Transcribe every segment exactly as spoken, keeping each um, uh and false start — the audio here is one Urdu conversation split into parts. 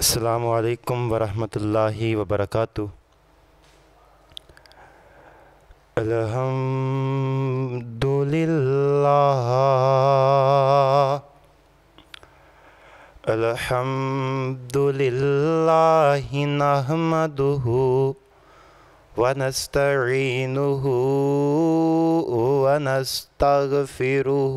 السلام علیکم ورحمۃ اللہ وبرکاتہ۔ الحمد للہ الحمد للہ نحمدہ ونستعینہ ونستغفرہ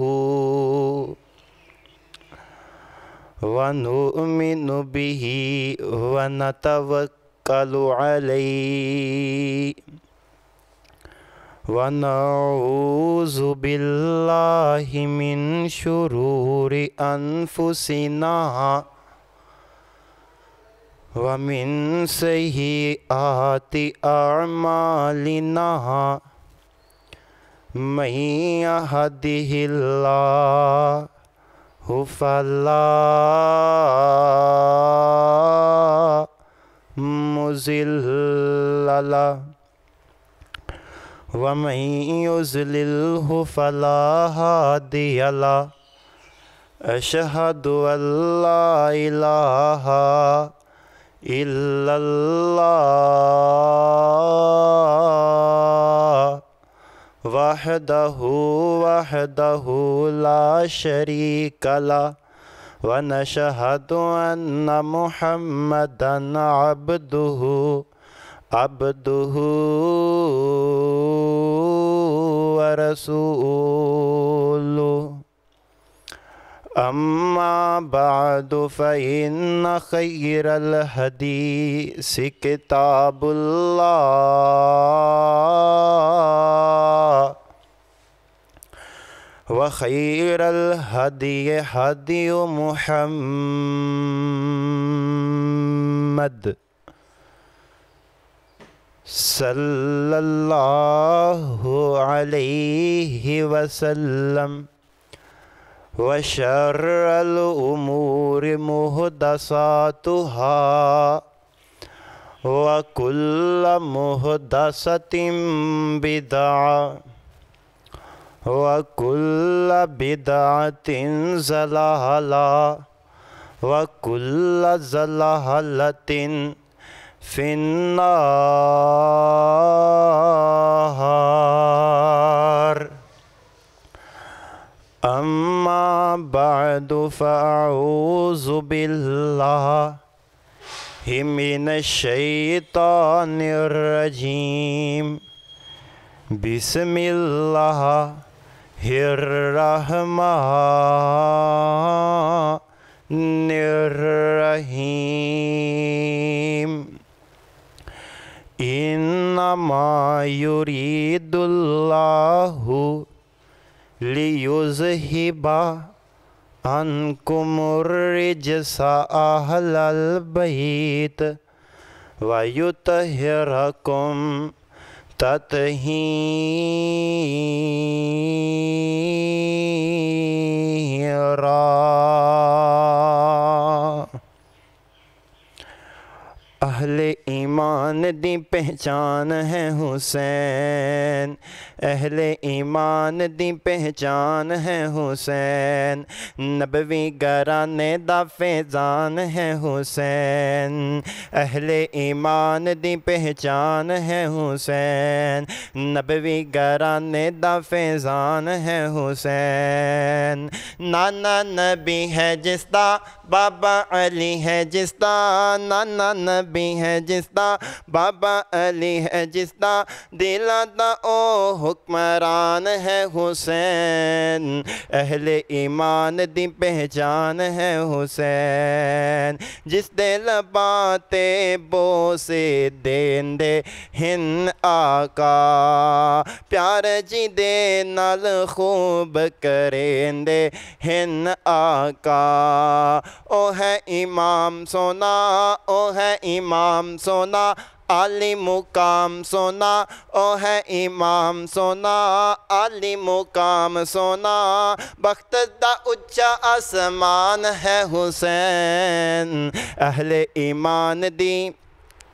وَنُؤْمِنُ بِهِ وَنَتَوَكَّلُ عَلَيْهِ وَنَعُوذُ بِاللَّهِ مِنْ شُرُورِ أَنفُسِنَا وَمِنْ سَيِّئَاتِ أَعْمَالِنَا مَنْ يَهْدِهِ اللَّهُ فلا مضل له ومن يضلله فلا هادي له أشهد أن لا إله إلا الله وحده وحده لا شريك له ونشهد أن محمدا عبده عبده ورسوله أما بعد فإن خير الحديث كتاب الله وخير الهدي هدي محمد صلى الله عليه وسلم وشر الأمور محدثاتها وكل محدثة بدعة وَكُلَّ بِدْعَةٍ ضَلَالَةٍ وَكُلَّ ضَلَالَةٍ فِي النَّارِ أَمَّا بَعْدُ فَأَعُوذُ بِاللَّهِ مِنَ الشَّيْطَانِ الرَّجِيمِ بسم اللہ الرحمن الرحیم انما یرید اللہ لیذہب عنکم الرجس اہل البیت ویطہرکم تطہیرا۔ اہل ایمان دی پہچان ہے حسین، اہل ایمان دی پہچان ہے حسین، نبوی گھرانے دا فیضان ہے حسین، اہل ایمان دی پہچان ہے حسین، نبوی گھرانے دا فیضان ہے حسین، نانا نبی ہے جس دا بابا علی ہے جس دا، نانا نبی ہے جس دا بابا علی ہے جس دا، دلا دا او حکمران ہے حسین، اہل ایمان دی پہچان ہے حسین، جس دے لباتے بوسے دین دے ہن آقا، پیار جی دے نال خوب کریں دے ہن آقا، او ہے امام سونا او ہے امام سونا، عالی مقام سونا او ہے امام سونا، عالی مقام سونا، بخت دا اچا آسمان ہے حسین، اہل ایمان دی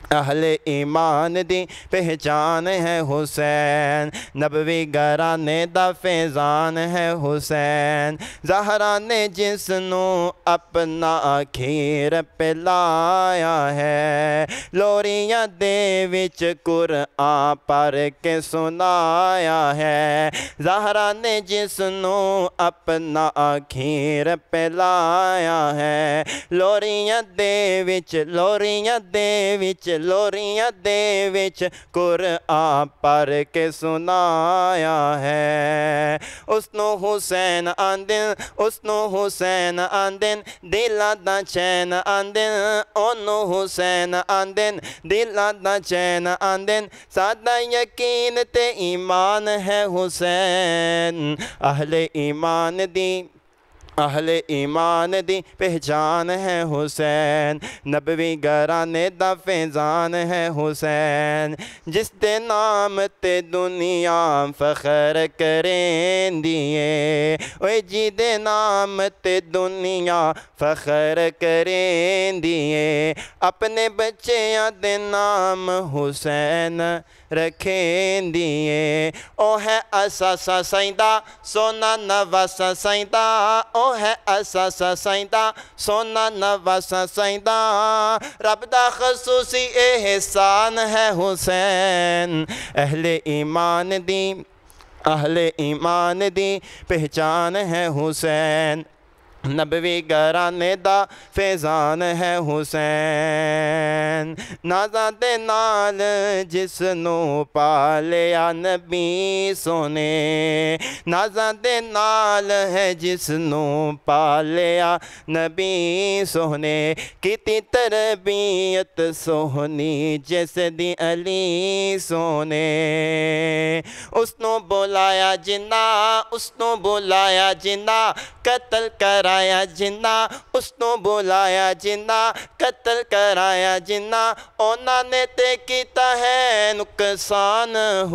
اہل ایمان دی پہچان ہے حسین، نبوی گھرانے دا فیضان ہے حسین، زہرا نے جس نو اپنا کھیر پلایا ہے، لوریاں دے وچ قرآن پڑھ کے سنایا ہے، زہرا نے جس نو اپنا کھیر پلایا ہے، لوریاں دے وچ لوریاں دے وچ لوریاں دے وچ قرآن پڑھ کے سنایا ہے، اس نو حسین آندن اس نو حسین آندن دلاں دا چین آندن، اونو حسین آندن دلاں دا چین آندن، سادہ یقین تے ایمان ہے حسین، اہل ایمان دی اہل ایمان دی پہچان ہے حسین، نبوی گھرانے دا فیضان ہے حسین، جس دے نام تے دنیا فخر کریں دیئے، اوے جی دے نام تے دنیا فخر کریں دیئے، اپنے بچیاں دے نام حسین رکھیں دیئے، او ہے اساسا سائندہ سونا نواسا سائندہ، او ہے اساسا سائندہ سونا نواسا سائندہ، رب دا خصوصی احسان ہے حسین، اہل ایمان دی اہل ایمان دی پہچان ہے حسین، نبوی گھرانے دا فیضان ہے حسین، نازاں دے نال جس نو پالیا نبی سونے، نازاں دے نال ہے جس نو پالیا نبی سونے، کیتی تربیت سونی جس دی علی سونے، اس نو بلایا جنہ اس نو بلایا جنہ قتل کرایا جنہ، اس نو بلایا جنہ قتل کرایا جنہ، اونا نے تے کیتا ہے نقصان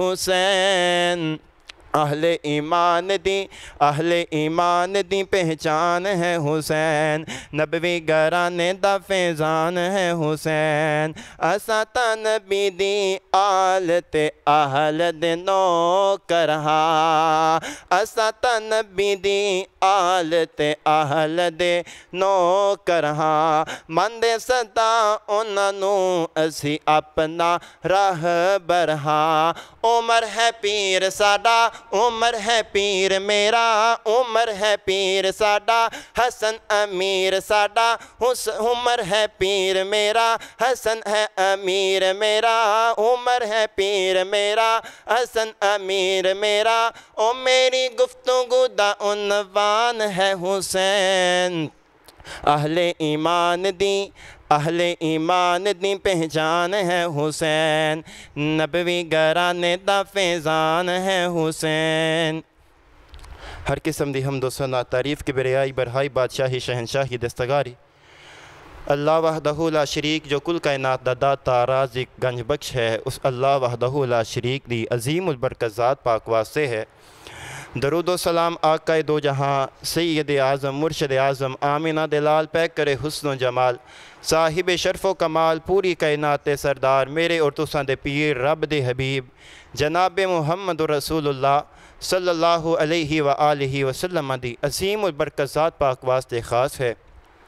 حسین، اہل ایمان دی اہل ایمان دی پہچان ہے حسین، نبوی گھرانے دا فیضان ہے حسین، اساتا نبی دی آل تے اہل دے نوکر ہاں، اساتا نبی دی آل تے اہل دے نوکر ہاں، مندے صدا انہاں نو اسی اپنا راہبر ہاں، عمر ہے پیر ساڈا عمر ہے پیر میرا، عمر ہے پیر ساڈا حسن امیر ساڈا، عمر ہے پیر میرا حسن ہے امیر میرا، عمر ہے پیر میرا حسن امیر میرا، او میری گفتگو دا عنوان ہے حسین، اہل ایمان دی اہل ایمان دی پہچان ہے حسین، نبوی گھرانے دا فیضان ہے حسین، ہر قسم دی حمد و ثنا تعریف کی بریائی برہائی بادشاہی شہنشاہی دستگاری، اللہ وحدہ لا شریک جو کل کائنات دا داتا رازق گنج بخش ہے، اس اللہ وحدہ لا شریک دی عظیم البرکت ذات پاک واسطے ہے، درود و سلام آقا دو جہاں سید اعظم مرشد اعظم آمینہ دلال پیک کرے حسن و جمال، صاحب شرف و کمال پوری کائنات سردار، میرے اور تساں دے پیر رب دے حبیب جناب محمد رسول اللہ صلی اللہ علیہ وآلہ وسلم دی عظیم البرکت ذات پاک واسطے خاص ہے۔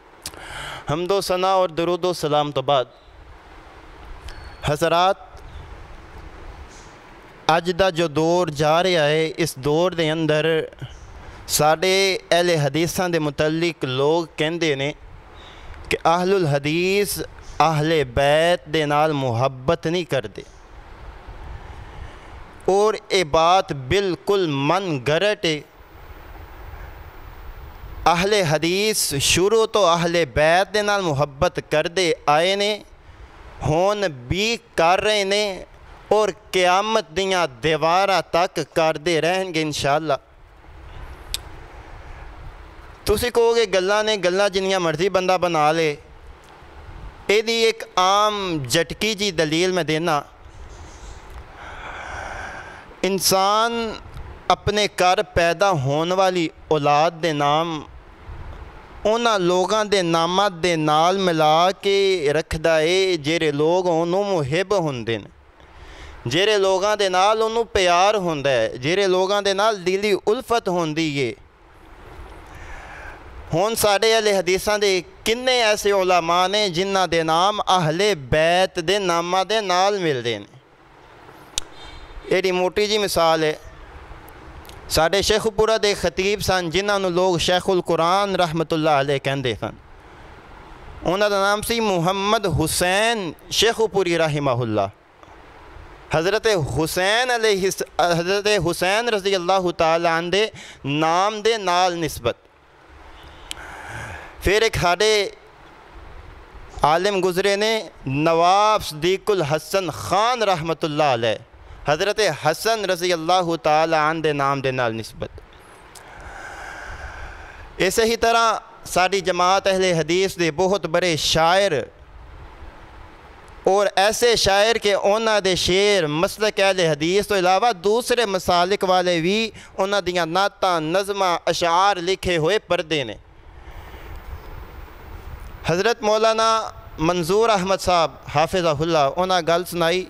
حمد و ثنا اور درود و سلام تو بعد حضرات، اج دا جو دور جا رہا ہے، اس دور دے اندر ساڑے اہل حدیثاں دے متعلق لوگ کہندے نے کہ اہل الحدیث اہل بیت دے نال محبت نہیں کردے، اور اے بات بالکل من گرٹ ہے۔ اہل حدیث شروع تو اہل بیت دے نال محبت کردے آئے نے، ہون بھی کر رہے نے، اور قیامت دیاں دیوارہ تک کردے رہیں گے انشاءاللہ۔ تسی کہو گے گلہ نے گلہ جنیاں مرضی بندہ بنا لے، اے دی ایک عام جھٹکی جی دلیل میں دینا، انسان اپنے کر پیدا ہون والی اولاد دے نام ਉਹਨਾਂ ਲੋਕਾਂ ਦੇ ਨਾਮਾਂ ਦੇ ਨਾਲ ਮਿਲਾ ਕੇ ਰੱਖਦਾ ਏ ਜਿਹੜੇ ਲੋਕ ਉਹਨੂੰ ਮੁਹਿਬ ਹੁੰਦੇ ਨੇ, ਜਿਹੜੇ ਲੋਕਾਂ ਦੇ ਨਾਲ ਉਹਨੂੰ ਪਿਆਰ ਹੁੰਦਾ ਹੈ, ਜਿਹੜੇ ਲੋਕਾਂ ਦੇ ਨਾਲ ਦਿਲੀ ਉਲਫਤ ਹੁੰਦੀ ਏ। ਹੁਣ ਸਾਡੇ ਅਹਿਲੇ ਹਦੀਸਾਂ ਦੇ ਕਿੰਨੇ ਐਸੇ ਉਲਮਾ ਨੇ ਜਿਨ੍ਹਾਂ ਦੇ ਨਾਮ ਅਹਲੇ ਬੈਤ ਦੇ ਨਾਮਾਂ ਦੇ ਨਾਲ ਮਿਲਦੇ ਨੇ। ਇਹਦੀ ਮੋਟੀ ਜੀ ਮਿਸਾਲ ਹੈ, ਸਾਡੇ ਸ਼ੇਖੂਪੁਰਾ ਦੇ ਖਤੀਬ ਸਨ ਜਿਨ੍ਹਾਂ ਨੂੰ ਲੋਕ ਸ਼ੇਖੁਲ ਕੁਰਾਨ ਰਹਿਮਤੁল্লাহ ਅਲੈਹ ਕਹਿੰਦੇ ਸਨ। ਉਹਨਾਂ ਦਾ ਨਾਮ ਸੀ ਮੁਹੰਮਦ ਹੁਸੈਨ ਸ਼ੇਖੂਪੁਰੀ ਰਹਿਮਹੁੱਲਾ। حضرت حسین علیہ حضرت حسین رضی اللہ تعالیٰ عنہ دے نام دے نال نسبت۔ پھر ایک ہاڑے عالم گزرے نے نواب صدیق الحسن خان رحمت اللہ علیہ، حضرت حسن رضی اللہ تعالیٰ عنہ دے نام دے نال نسبت۔ اسی ہی طرح ساری جماعت اہل حدیث دے بہت بڑے شاعر اور ایسے شاعر کہ انہاں دے شعر مسلک اہل حدیث تو علاوہ دوسرے مسالک والے بھی انہاں دیاں نعتاں نظماں اشعار لکھے ہوئے پردے نے۔ حضرت مولانا منظور احمد صاحب حافظہ اللہ انہاں گل سنائی،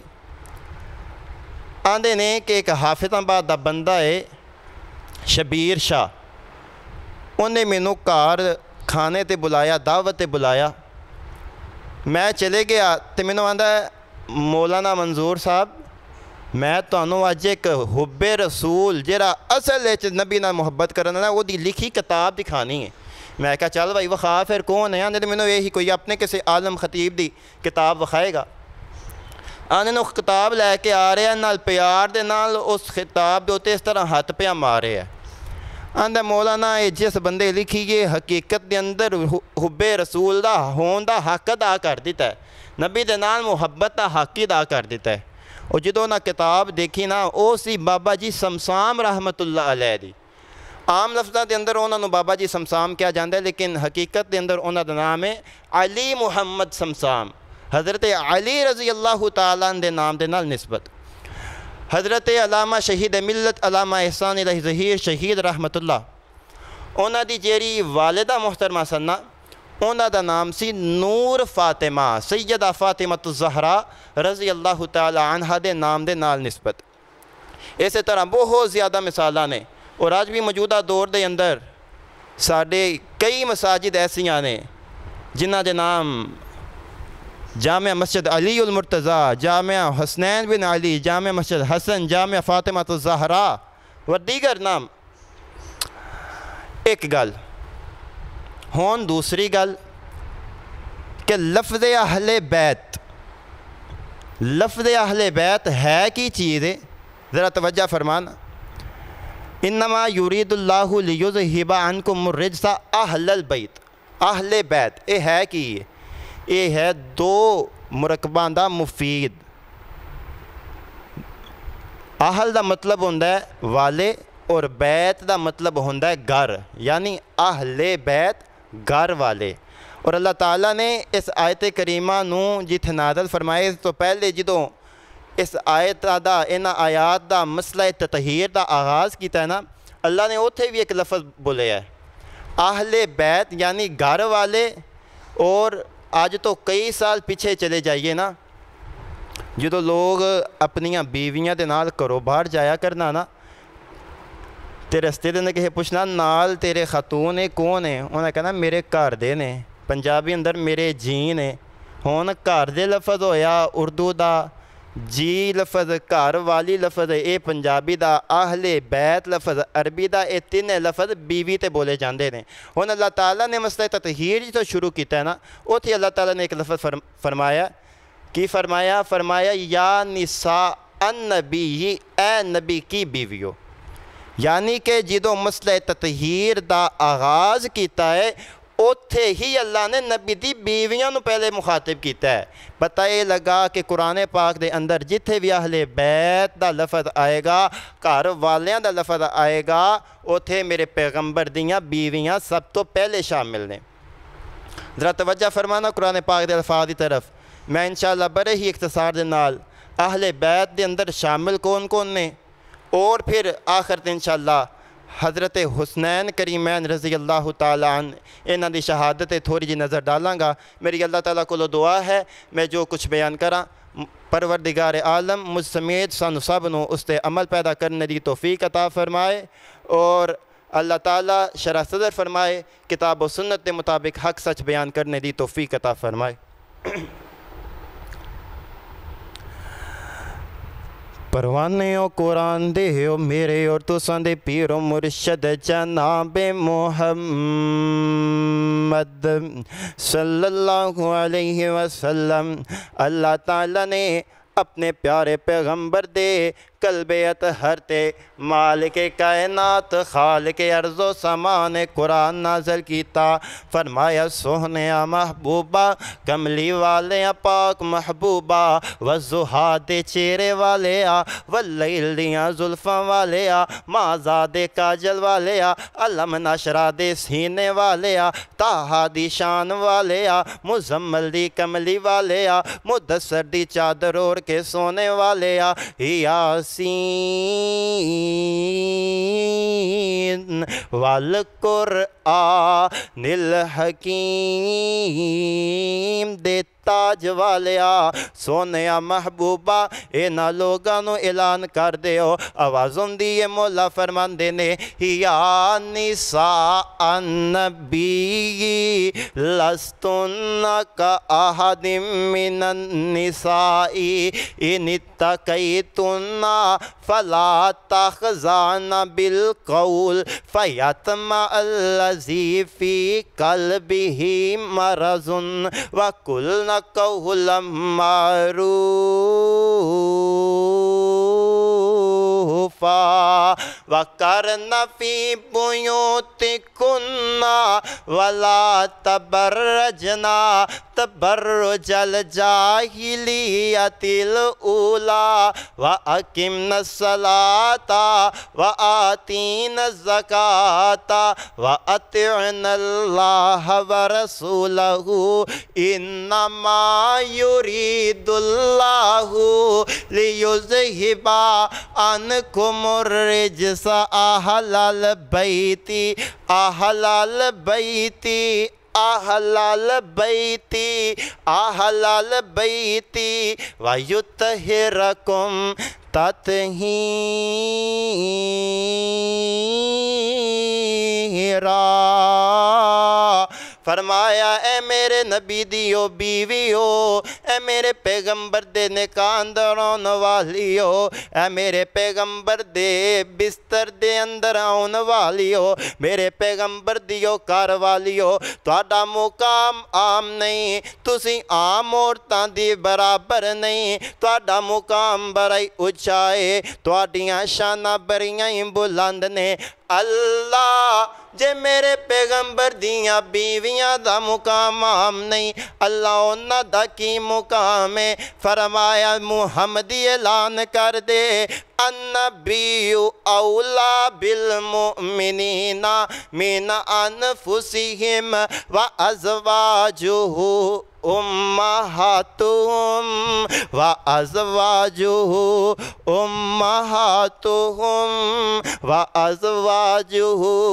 آندے نے کہ ایک حافظ آباد دا بندہ ہے شبیر شاہ، انہیں مینوں گھر کھانے تے بلایا، دعوت تے بلایا، میں چلے گیا تو مینوں آندا ہے مولانا منظور صاحب میں تانوں اج ایک حب رسول جہاں اصل وچ نبی نال محبت کرنا وہ دی لکھی کتاب دکھانی ہے۔ میں کہا چل بھائی وخا پھر کون ہے؟ آندے مینوں یہی کوئی اپنے کسی عالم خطیب دی کتاب وکھائے گا۔ آندے نو کتاب لے کے آ رہے ہیں، نال پیار دے نال اس خطاب دے اوتے اس طرح ہاتھ پہ مارے ہے۔ آندہ مولانا جس بندے لکھی یہ حقیقت دے اندر حب رسول دا ہون دا حق ادا کر دیتا ہے، نبی دے نال محبت دا حق ادا کر دیتا ہے۔ اور جدوں نہ کتاب دیکھی نا او سی بابا جی سمسام رحمت اللہ علیہ دی۔ عام لفظاں دے اندر انہوں نے بابا جی سمسام کیا جاندہ ہے، لیکن حقیقت دے اندر انہوں دا نام ہے علی محمد سمسام، حضرت علی رضی اللہ تعالیٰ دے نام دے نال نسبت۔ حضرت علامہ شہید ملت علامہ احسان الہی ظہیر شہید رحمت اللہ، انہاں دی جیری والدہ محترمہ سننا، انہاں دا نام سی نور فاطمہ، سیدہ فاطمہ الزہرا رضی اللہ تعالی عنہ دے نام دے نال نسبت۔ اسی طرح بہت زیادہ مثالہ نے، اور آج بھی موجودہ دور دے اندر ساڑھے کئی مساجد ایسیاں نے جنہاں دے نام جامع مسجد علی المرتضیٰ، جامع حسنین بن علی، جامع مسجد حسن، جامع فاطمہ الزہرا و دیگر نام۔ ایک گل ہون دوسری گل کہ لفظ اہل بیت، لفظ اہل بیت ہے کی چیز ہے؟ ذرا توجہ فرمانا۔ انما یرید اللہ لیذہب عنکم الرجس اہل البیت، اہل بیت اے ہے کی یہ ہے دو مرکباں دا مفید۔ اہل دا مطلب ہوندہ ہے والے اور بیت دا مطلب ہوندہ ہے گھر، یعنی اہل بیت گھر والے۔ اور اللہ تعالیٰ نے اس آیت کریمہ نو جتھے نازل فرمائے تو پہلے جدوں اس آیت دا انہاں آیات دا مسئلہ تطہیر دا آغاز کیتا ہے نا، اللہ نے اوتھے بھی ایک لفظ بولے ہے اہل بیت یعنی گھر والے۔ اور آج تو کئی سال پیچھے چلے جائیے نا، جدو لوگ اپنیاں بیویاں دے نال کرو باہر جایا کرنا نا، تے رستے دے کہے پوچھنا نال تیرے خاتون کون ہے؟ انہیں کہنا میرے گھر دے نے، پنجابی اندر میرے جی نے۔ ہون گھر دے لفظ ہویا اردو دا، جی لفظ گھر والی لفظ اے پنجابی دا، اہل بیت لفظ عربی دا، اے تین لفظ بیوی تے بولے جاندے نے۔ ہون اللہ تعالیٰ نے مسئلہ تطہیر جی تو شروع کیتا ہے نا، اوتھے اللہ تعالیٰ نے ایک لفظ فرمایا، کی فرمایا؟ فرمایا یا نساء النبی، اے نبی کی بیویو۔ یعنی کہ جدو مسئلہ تطہیر دا آغاز کیتا ہے اوتھے ہی اللہ نے نبی دی بیویاں نو پہلے مخاطب کیتا ہے۔ پتہ یہ لگا کہ قرآن پاک دے اندر جتھے بھی اہل بیت دا لفظ آئے گا، گھر والیاں دا لفظ آئے گا، اوتھے میرے پیغمبر دیاں بیویاں سب تو پہلے شامل نے۔ ذرا توجہ فرمانا قرآن پاک دے الفاظ دی طرف۔ میں انشاءاللہ بڑے ہی اختصار دے نال اہل بیت دے اندر شامل کون کون نے، اور پھر آخر تے انشاءاللہ حضرت حسنین کریمین رضی اللہ تعالیٰ عنہ انہاں دی شہادت تھوڑی جی نظر ڈالاں گا۔ میری اللہ تعالیٰ کو دعا ہے میں جو کچھ بیان کراں پروردگار عالم مجھ سمیت سانو سب نو اس تے عمل پیدا کرنے دی توفیق عطا فرمائے، اور اللہ تعالیٰ شرح صدر فرمائے، کتاب و سنت کے مطابق حق سچ بیان کرنے دی توفیق عطا فرمائے۔ پروانے او قرآن دے ہو میرے اور تساں دے پیر و مرشد جناب محمد صلی اللہ علیہ وسلم۔ اللہ تعالیٰ نے اپنے پیارے پیغمبر دے قلب اطہر تے مالک کائنات خالق ارض و سمان قرآن نازل کیتا۔ فرمایا سوہنیا محبوبہ کملی والے پاک محبوبہ والضحیٰ دے چہرے والے آ واللیل دیاں زلفاں والے آ مازا دے کاجل والے آ علم نشرہ دے سینے والے آ تاہا دی شان والے آ مزمل دی کملی والے آ مدثر دی چادر اوڑ کے سونے والے آ یاسین والقرآن الحکیم دے تاج والیا سونیا محبوبہ اینا لوگانو اعلان کر دیو آوازوں دیئے مولا فرماندے نے یا نساء النبی لستن کا احد من النساء ان اتقیتن فلا تخزان بالقول فیتمع الذی فی قلبہ مرض وقلن قولا معروفا وقرن فی بیوتکن ولا تبرجنا تبرج الجاہلیت الاولی وَأَقِمْنَ الصَّلَاةَ وَآتِينَ الزَّكَاةَ وَأَطِعْنَ اللَّهَ وَرَسُولَهُ إِنَّمَا يُرِيدُ اللَّهُ لِيُذْهِبَ عَنْكُمُ الرِّجْسَ أَهْلَ الْبَيْتِ أَهْلَ الْبَيْتِ أهل البيت أهل البيت ويطهركم تطہیرا۔ فرمایا اے میرے نبی دیو بیویو اے میرے پیغمبر دے نکاح اندر آن والیو اے میرے پیغمبر دے بستر دے اندر آن والیو میرے پیغمبر دیو کار والیو تواڈا مقام عام نہیں تسی عام عورتاں دی برابر نہیں تواڈا مقام برائی اچھائے تواڈیاں شانہ بریاں بلند نے۔ اللہ جے میرے پیغمبر دیاں بیویاں دا مقام عام نہیں اللہ انہاں دا کی مقام ہے۔ فرمایا محمدی اعلان کر دے النبی اولا بالمؤمنین من انفسہم وازواجہ امہاتہم وازواجہ امہاتہم وازواجہ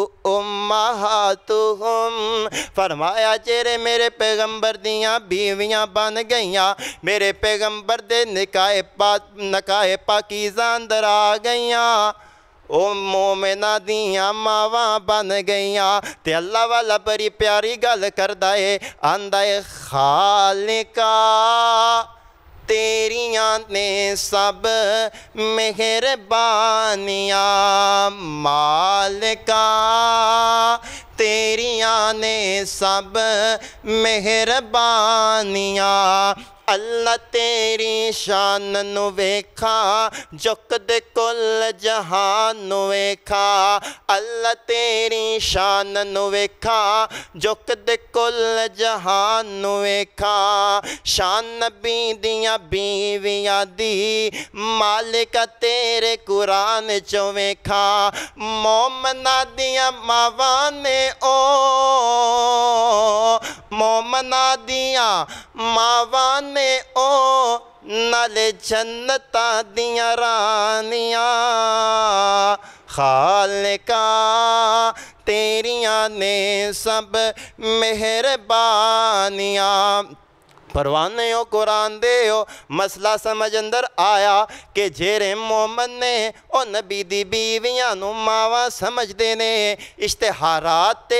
امہاتہم۔ فرمایا جیرے میرے پیغمبر دیاں بیویاں بن گئیاں میرے پیغمبر دے نکاح پاکیزہ اندر آ گئیاں او مومنہ دیاں ماواں بن گئیاں تے اللہ والا بڑی پیاری گل کردائے آندائے خالقہ تیریاں نے سب مہربانیاں مالکہ تیریاں نے سب مہربانیاں اللہ تیری شان نو ویکھا جک دے کل جہان نو ویکھا اللہ تیری شان نو ویکھا جک دے کل جہان نو ویکھا شان نبی دیاں بیویاں دی مالکہ تیرے قرآن چو ویکھا مومنہ دیاں ماوانے او مومنہ دیاں ماوانے او نالے جنتہ دیاں رانیاں خالقا تیریاں نے سب مہربانیاں۔ پروانے ہو قرآن دے ہو مسئلہ سمجھ اندر آیا کہ جیرے مومن نے او نبی دی بیویاں نو ماواں سمجھ دینے اشتہارات تے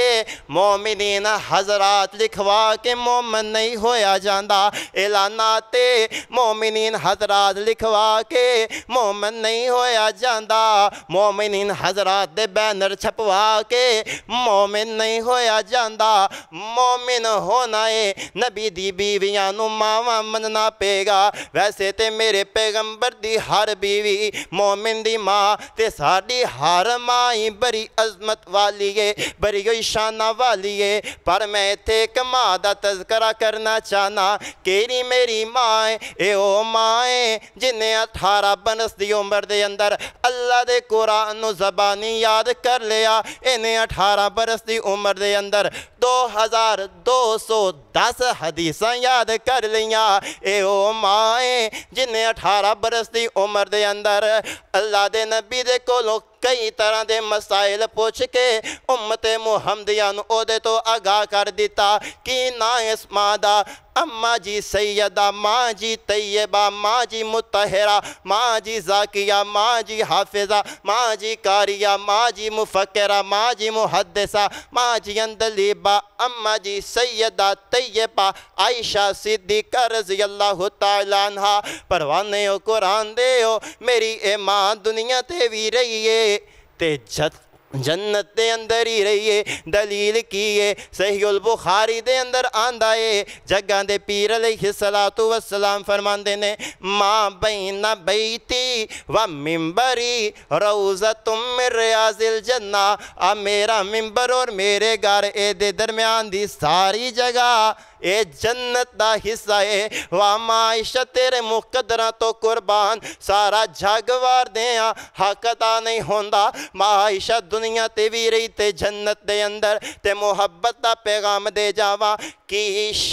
مومنین حضرات لکھوا کے مومن نہیں ہویا جاندہ، اعلانات تے مومنین حضرات لکھوا کے مومن نہیں ہویا جاندہ، مومنین حضرات دے بینر چھپوا کے مومن نہیں ہویا جاندہ۔ مومن ہونا ہے نبی دی بیویاں نو ماواں مننا پے گا۔ ویسے تے میرے پیغمبر دی ہر بیوی مومن دی ماں تے ساڑی ہر ماں بڑی عظمت والی ہے، بڑی شانہ والی ہے، پر میں تے ایک ماں دا تذکرہ کرنا چاہنا۔ کیری میری ماں اے او ماں جنہیں اٹھارہ برس دی عمر دے اندر اللہ دے قرآن نو زبانی یاد کر لیا، انہیں اٹھارہ برس دی عمر دے اندر دو ہزار دو سو دس حدیثاں یاد کر لیاں۔ اے او ماں جنہیں اٹھارہ برس دی عمر دے اندر اللہ دے نبی دے کولوں کئی طرح دے مسائل پوچھ کے امت محمدیہ نو او دے تو آگاہ کر دیتا کہ نا اس ماں دا اماں جی سیدہ، ماں جی طیبہ، ماں جی متحرہ، ماں جی زاکیہ، ماں جی حافظہ، ماں جی کاریہ، ماں جی مفکرہ، ماں جی محدثہ، ماں جی اندلیبہ، اماں جی سیدہ طیبہ عائشہ صدیقہ رضی اللہ تعالیٰ عنہ۔ پروانے ہو قرآن دے ہو میری اے ماں دنیا تے بھی رہی ہے تے جت جنت دے اندر ہی رہیے۔ دلیل کیے صحیح البخاری دے اندر آندہ ہے، جگہ دے پیر علیہ السلام فرماندے نے ماں بین بیتی و ممبری روزۃ من ریاض الجنہ۔ آ میرا ممبر اور میرے گھر اے دے درمیان دی ساری جگہ اے جنت دا حصہ ہے۔ واما عائشہ تیرے مقدرہ تو قربان سارا جھاگوار دیاں حق ادا نہیں ہوندہ۔ ماں عائشہ دنیا تے بھی رہی تے جنت دے اندر تے محبت دا پیغام دے جاواں کی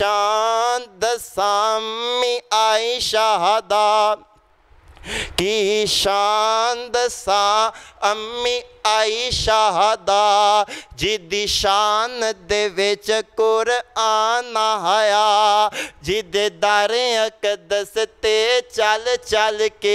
شان دسامی عائشہ دا، کی شان دسا امی عائشہ دا، جدی شان دے وچ قرآن آیا، جدے دار اقدس تے چل چل کے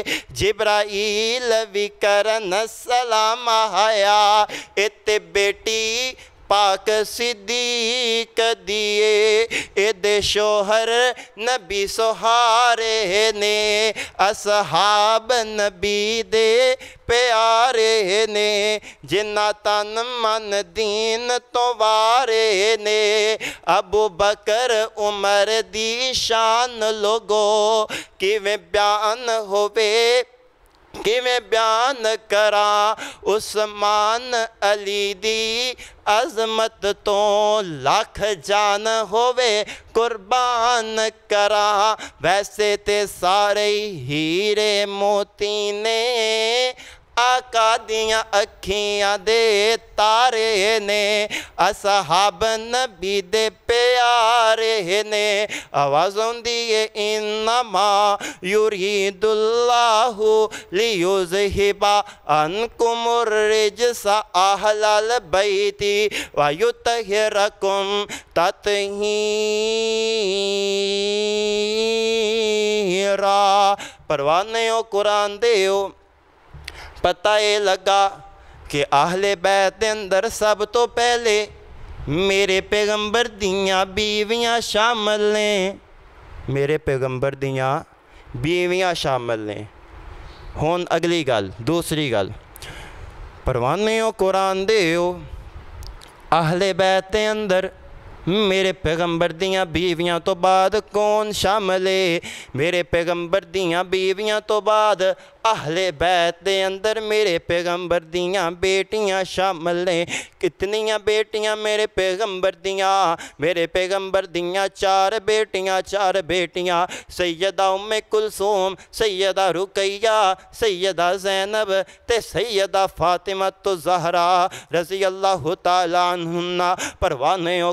جبرائیل بھی کرن سلام آیا۔ اتے بیٹی پاک صدیق دیے اے دے شوہر نبی سہارے نے، اصحاب نبی دے پیارے نے، جنہ تن من دین تو وارے نے۔ ابو بکر عمر دی شان لوگو کیویں بیان ہوئے کیویں بیان کرا، عثمان علی دی عظمت تو لاکھ جان ہوئے قربان کرا۔ ویسے تے سارے ہیرے موتی نے آقا دیاں اکھیاں دے تارے نے، اصحاب نبی دے پیارے نے۔ آواز ہوندی ہے انما یرید اللہ لیذہب عنکم الرجس اہل البیت ویطہرکم تطہیرا۔ پروانے ہو قرآن دے ہو پتہ یہ لگا کہ اہل بیت دے اندر سب تو پہلے میرے پیغمبر دیاں بیویاں شامل نے، میرے پیغمبر دیاں بیویاں شامل نے۔ ہون اگلی گل دوسری گل پروانے ہو قرآن دے ہو اہل بیت دے اندر میرے پیغمبر دیاں بیویاں تو بعد کون شامل ہے؟ میرے پیغمبر دیاں بیویاں تو بعد اہل بیت دے اندر میرے پیغمبر دیاں بیٹیاں شامل ہیں۔ کتنیاں بیٹیاں میرے پیغمبر دیاں؟ میرے پیغمبر دیاں چار بیٹیاں چار بیٹیاں سیدہ ام کلثوم، سیدہ رقیہ، سیدہ زینب تے سیدہ فاطمہ الزہرا رضی اللہ تعالیٰ عنہن۔ پروانے ہو قرآن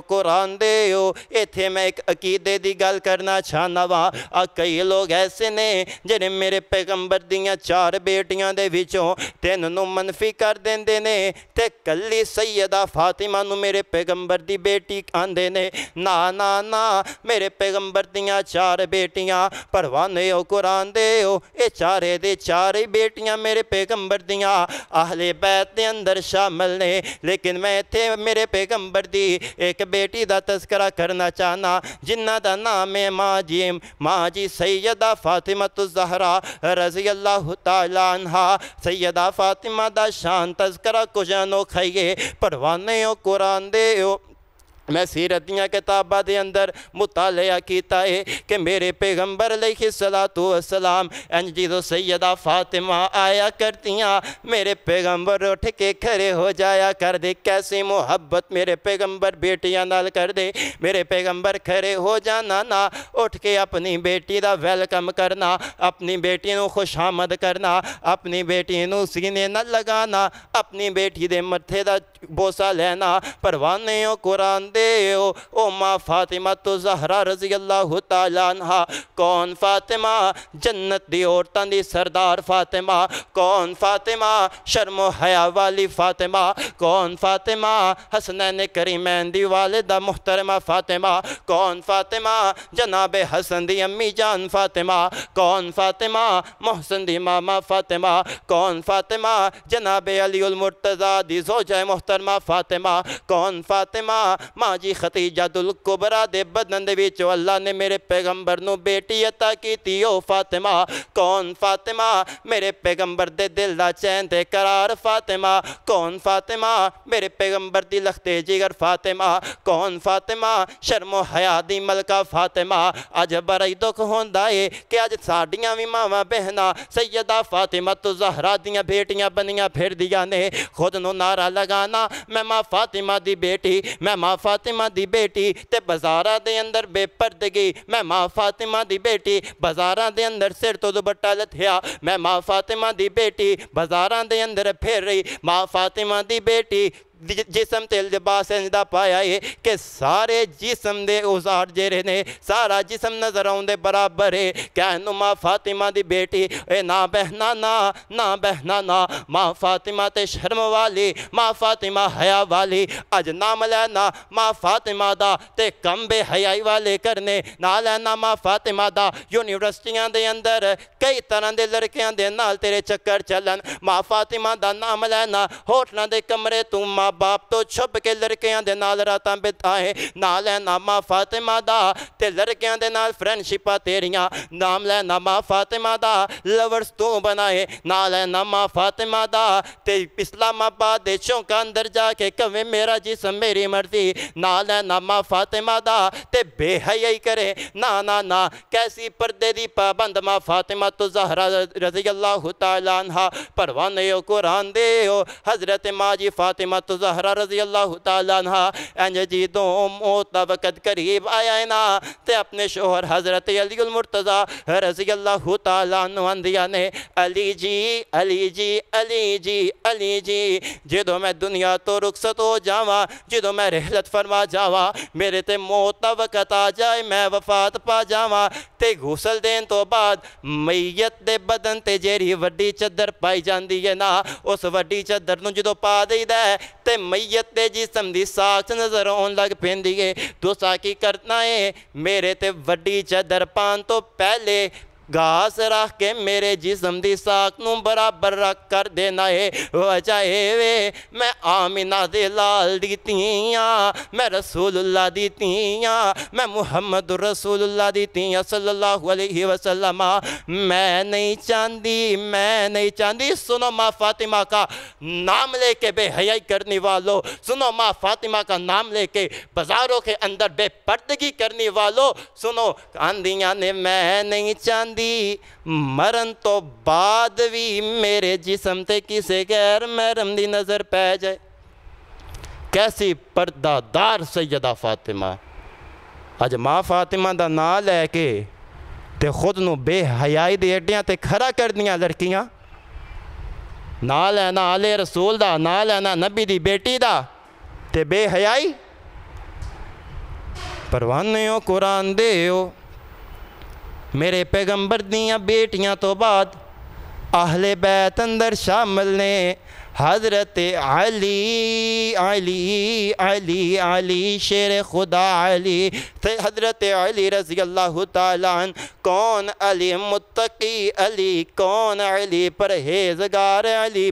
قرآن دے ہو ایتھے میں ایک عقیدے دی گل کرنا چاہنا وا آ کئی لوگ ایسے نے جنہیں میرے پیغمبر دیاں چار بیٹیاں دے وچوں تین نو منفی کر دیندے نے تے کلی سیدہ فاطمہ نو میرے پیغمبر دی بیٹی آندے نے نا نا نا میرے پیغمبر دیاں چار بیٹیاں پروانے ہو قرآن دے ہو اے چارے دے چارے بیٹیاں میرے پیغمبر دیاں اہل بیت دے اندر شامل نے لیکن میں تھے میرے پیغمبر دی ایک بیٹی دا تذکرہ کرنا چاہنا جنہ دا نام ہے ماں جی ماں جی سیدہ فاطمہ الزہرا رضی اللہ تعالیٰ عنہ سیدہ فاطمہ دا شان تذکرہ کو جانو کھائیے پروانے ہو قرآن دے ہو میں سیرت دیاں کتابہ دے اندر مطالعہ کیتا ہے کہ میرے پیغمبر علیہ السلام انجی دو سیدہ فاطمہ آیا کرتیاں میرے پیغمبر اٹھ کے کھڑے ہو جایا کر دے کیسی محبت میرے پیغمبر بیٹیاں نال کر دے میرے پیغمبر کھڑے ہو جانا نا اٹھ کے اپنی بیٹی دا ویلکم کرنا اپنی بیٹی نو خوش آمد کرنا اپنی بیٹی نو سینے نہ لگانا اپنی بیٹی دے مرتھے دا بوسہ لینا پروانے ہو قرآن دے ہو او ماں فاطمہ تو زہرا رضی اللہ تعالیٰ عنہ کون فاطمہ جنت دی عورتاں دی سردار فاطمہ کون فاطمہ شرم و حیا والی فاطمہ کون فاطمہ حسنین کریمین دی والدہ محترمہ فاطمہ کون فاطمہ جناب حسن دی امی جان فاطمہ کون فاطمہ محسن دی ماما فاطمہ کون فاطمہ جناب علی المرتضیٰ دی زوجہ محترمہ فاطمہ کون فاطمہ ماں جی خدیجہ الکبریٰ دے بدن دے وچوں اللہ نے میرے پیغمبر نو بیٹی عطا کیتی او فاطمہ کون فاطمہ میرے پیغمبر دے دل دا چین تے قرار فاطمہ کون فاطمہ میرے پیغمبر دی لختے جگر فاطمہ کون فاطمہ شرم و حیا دی ملکہ فاطمہ اج بڑا ہی دکھ ہوندا ہے کہ اج ساڈیاں وی ماواں بہناں سیدہ فاطمہ تو زہرا دیاں بیٹیاں بنیاں پھر دیاں نے خود نو نعرہ لگانا میں ماں فاطمہ دی بیٹی میں ماں فاطمہ دی بیٹی تے بازارہ دے اندر بے پردگی میں ماں فاطمہ دی بیٹی بازارہ دے اندر سر تو دوپٹہ لتھیا میں ماں فاطمہ دی بیٹی بازارہ دے اندر پھر رہی ماں فاطمہ دی بیٹی جسم تے لباس انجدہ پایا ہے کہ سارے جسم دے اوزار جیرے نے سارا جسم نظر آن دے برابر ہے کہنو ماں فاطمہ دی بیٹی اے نا بہنا نا نا بہنا نا ماں فاطمہ تے شرم والی ماں فاطمہ حیا والی اج نام لینا ماں فاطمہ دا تے کم بے حیائی والے کرنے نا لینا ماں فاطمہ دا یونیورسٹیاں دے اندر کئی طرح دے لڑکیاں دے نال تیرے چکر چلن ماں فاطمہ دا نام لینا ہوٹلوں دے کمرے تو ماں باپ تو چھپ کے لڑکیاں دے نال راتاں بتائیں نام لینا ماں فاطمہ دا تے لڑکیاں دے نال فرینڈشپاں تیریاں نام لینا ماں فاطمہ دا لورز تو بنائے نام لینا ماں فاطمہ دا تے اسلام آباد دے چونکا اندر جا کے کہویں میرا جسم میری مرضی نام لینا ماں فاطمہ دا تے بے حیائی کرے نا نا نا کیسی پردے دی پابند ماں فاطمہ تو زہرا رضی اللہ تعالیٰ عنہ پروانے ہو قرآن دے ہو حضرت ماں جی فاطمہ تو زہرا رضی اللہ تعالیٰ عنہ انج جی دو موت دا وقت قریب آیا ہے نا تے اپنے شوہر حضرت علی المرتضیٰ رضی اللہ تعالیٰ عنہ اندیا نے علی جی علی جی علی جی علی جی جدو میں دنیا تو رخصت ہو جاواں جدو میں رحلت فرما جاواں میرے تے موت دا وقت آ جائے میں وفات پا جاواں تے غسل دین تو بعد میت دے بدن تے جیری وڈی چادر پائی جاندی ہے نا اس وڈی چادر نو جدو پا دئی دا ہے تے میت دے جسم دی ساکھ نظر آن لگ پیندی ہے دوسرا کی کرنا ہے میرے تے وڈی چادر پان تو پہلے گھاس رکھ کے میرے جسم دی ساکھ نو برابر رکھ کر دینا ہے وجہ ہے میں آمینہ دے لال دیتیاں میں رسول اللہ دیتیاں میں محمد رسول اللہ دیتیاں صلی اللہ علیہ وسلم میں نہیں چاندی میں نہیں چاندی سنو ماں فاطمہ کا نام لے کے بے حیائی کرنے والوں سنو ماں فاطمہ کا نام لے کے بازاروں کے اندر بے پردگی کرنے والوں سنو آندیاں نے میں نہیں چاندی مرن تو بعد بھی میرے جسم تے کسے غیر محرم دی نظر پہ جائے کیسی پردہ دار سیدہ فاطمہ اج ماں فاطمہ دا نام لے کے تے خود نو بے حیائی دی اڈیاں تے کھڑا کر دیاں لڑکیاں نام لینا آلے رسول دا نام لینا نبی دی بیٹی دا تے بے حیائی परवानेओ कुरान देओ मेरे पैगंबर दियां बेटियां तो बाद आहले बैत अंदर शामिल ने हज़रत अली अली अली अली शेर खुदा अली हज़रत अली रज़ी अल्लाह ताला अन्हु। कौन अली मुत्तकी अली, कौन अली परहेज़गार अली,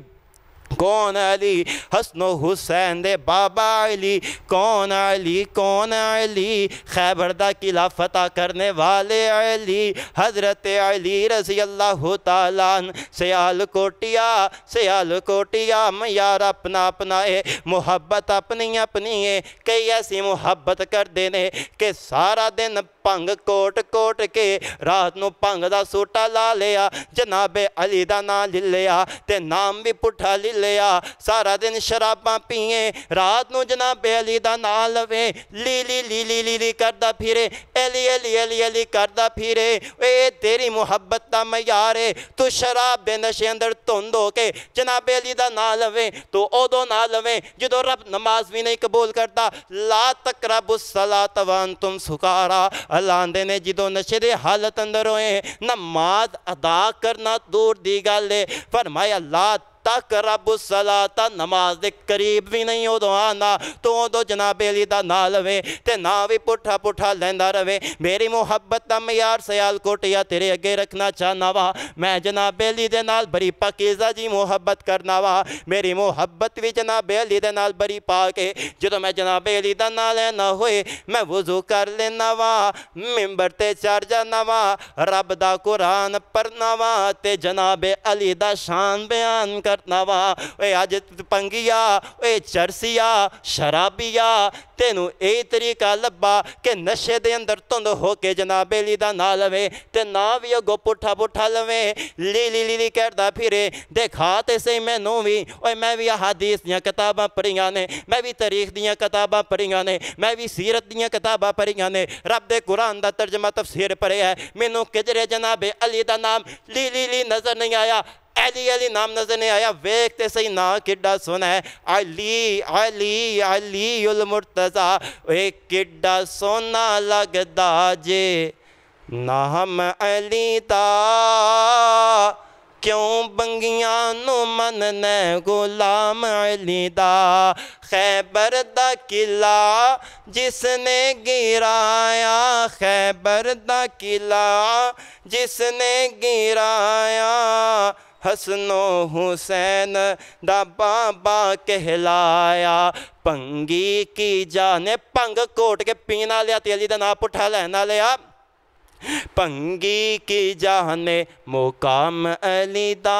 कौन अली हसनो हुसैन दे बाबा अली, कौन अली कौन अली खैबर दा किला फतह करने वाले अली हज़रत अली रज़ी अल्लाह ताला अन्हु। सयाल कोटिया सयाल कोटिया मयार अपना अपना है, मुहब्बत अपनी अपनी है। कई ऐसी मुहब्बत करते ने कि सारा दिन भंग कोट कोट के रात नू भंग दा सूटा ला लिया, जनाबे अली दा नाम ले लिया ते नाम भी पुठा ले लिया। सारा दिन शराबां पिए, रात नू जनाबे अली दा नाम लवे, ली ली ली ली ली ली करदा फिरे, अली अली अली अली करदा फिरे। ए तेरी मुहब्बत दा मयार है। तू शराब दे नशे अंदर धुंद हो के जनाबे अली दा नाम लवे, तो उदों ना लवे जदों रब नमाज भी नहीं कबूल करता। ला तकरबु सलात व अंतुम सुकारा अलांदे ने जदों नशे दे हालत अंदर होए नमाज अदा करना दूर दी गल है। फरमाया ला तक रब सलाता नमाज दे करीब भी नहीं उदों आना तो उदों जनाबे अली दा ना लवे ते ना भी पुठा पुठा लैंदा रवे। मेरी मुहब्बत दा मयार सयाल कोटिया तेरे अगे रखना चाहना वा। मैं जनाबे अली दे नाल बड़ी पाकीज़ा जी मुहब्बत करना वा। मेरी मुहब्बत भी जनाबे अली दे नाल बड़ी पा के जदों मैं जनाबे अली दा नाम लेना होए मैं वुज़ू कर लेना वा, मिंबर ते चढ़ जाना वा, रब दा कुरान पढ़ना वा ते जनाबे अली दा शान बयान कर करना वा। ओए अज पंगिया ओए चरसिया शराबिया तेनू यही तरीका लब्बा कि नशे दे अंदर धुंद हो के जनाबे अली दा ना लवे ते ना भी अगो पुठा पुठा लवे, ली ली ली ली करदा फिरे। देखा ते सही मैनू भी ओए मैं भी हदीस दियां किताबां पढ़ियां ने, मैं भी तारीख दियां किताबां पढ़ियां ने, मैं भी सीरत दियां किताबां पढ़ियां ने, रब दे कुरान दा तर्जमा तफसीर पढ़िया है। मैनू किजरे जनाबे अली दा नाम ली ली ली नजर नहीं आया, अली अली नाम नजर नहीं आया। वेखते सही ना किड्डा सोना है, अली अली अली उल मुर्तज़ा। वे किड्डा सोना लगदा जे नाम अली दा, क्यों बंगियां नू मनने गुलाम अली दा। खैबर दा किला जिसने गिराया, खैबर दा किला जिसने गिराया, हसनो हुसैन दा बाबा कहलाया। भंगी की जाने भंग कोट के पीना लिया ते अली दा नाम पुठा लैना लिया। भंगी की जाने मुकाम अली दा,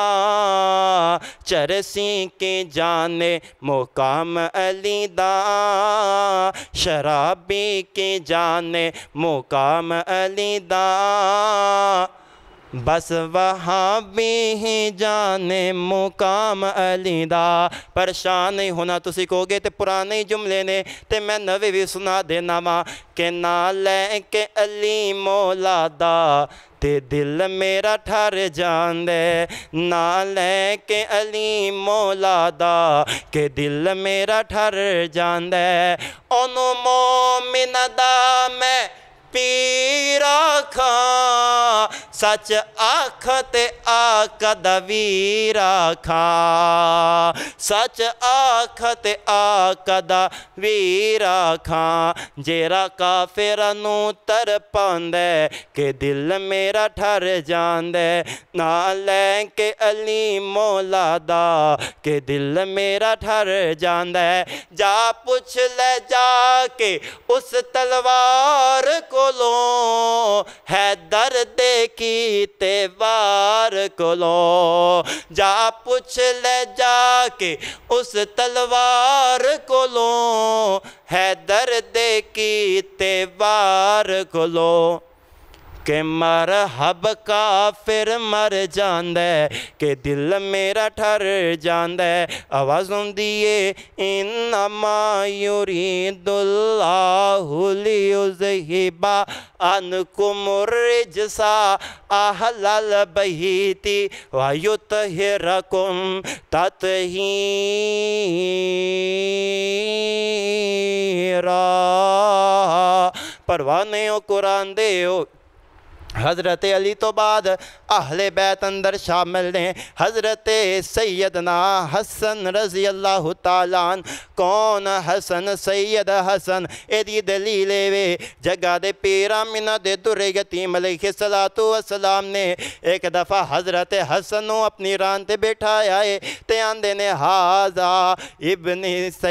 चरसी की जाने मुकाम अली दा, शराबी की जाने मुकाम अली दा, बस वहाँ भी ही जाने मुकाम अली दा। परेशान नहीं होना, तुसी कहोगे तो पुराने जुमले ने ते मैं नवे भी सुना देना वा कि ना लैके अली मौला दा ते दिल मेरा ठर जांदे, ना लैके अली मौला दा के दिल मेरा ठर जांदे। ओनू मोमिन दा मैं पीरा खा, सच आख ते आका दा वीरा खा, सच आख ते आका दा वीरा खा। जेरा काफिरा नू तर पांदे के दिल मेरा ठर जांदे, ना लैके अली मौला दा के दिल मेरा ठर जांदे। जा पुछ ले जाके उस तलवार कोलो, है दर्द की ते वार कोलो। जा पुछ ले जाके उस तलवार कोलो, है दर्द की ते वार कोलो। के मरहब काफिर मर जांदे के दिल मेरा ठर जांदे। आवाज़ होंदी है इन्नमा युरीदुल्लाहु लियुज़हिबा अन्कुमुर रिजसा अहलल बैति व युतहिरकुम तत्हीरा। پروانے ہو قرآن دے ہو حضرت علی تو بعد اہل بیت اندر شامل نے حضرت سیدنا حسن رضی اللہ تعالیٰ عنہ کون حسن سید حسن ایدی دلیلے وے جگہ دے پیرا منہ دے در یتیم علیہ السلام نے ایک دفعہ حضرت حسن اپنی ران تے بیٹھایا ہے تے آندے نے حاضا ابن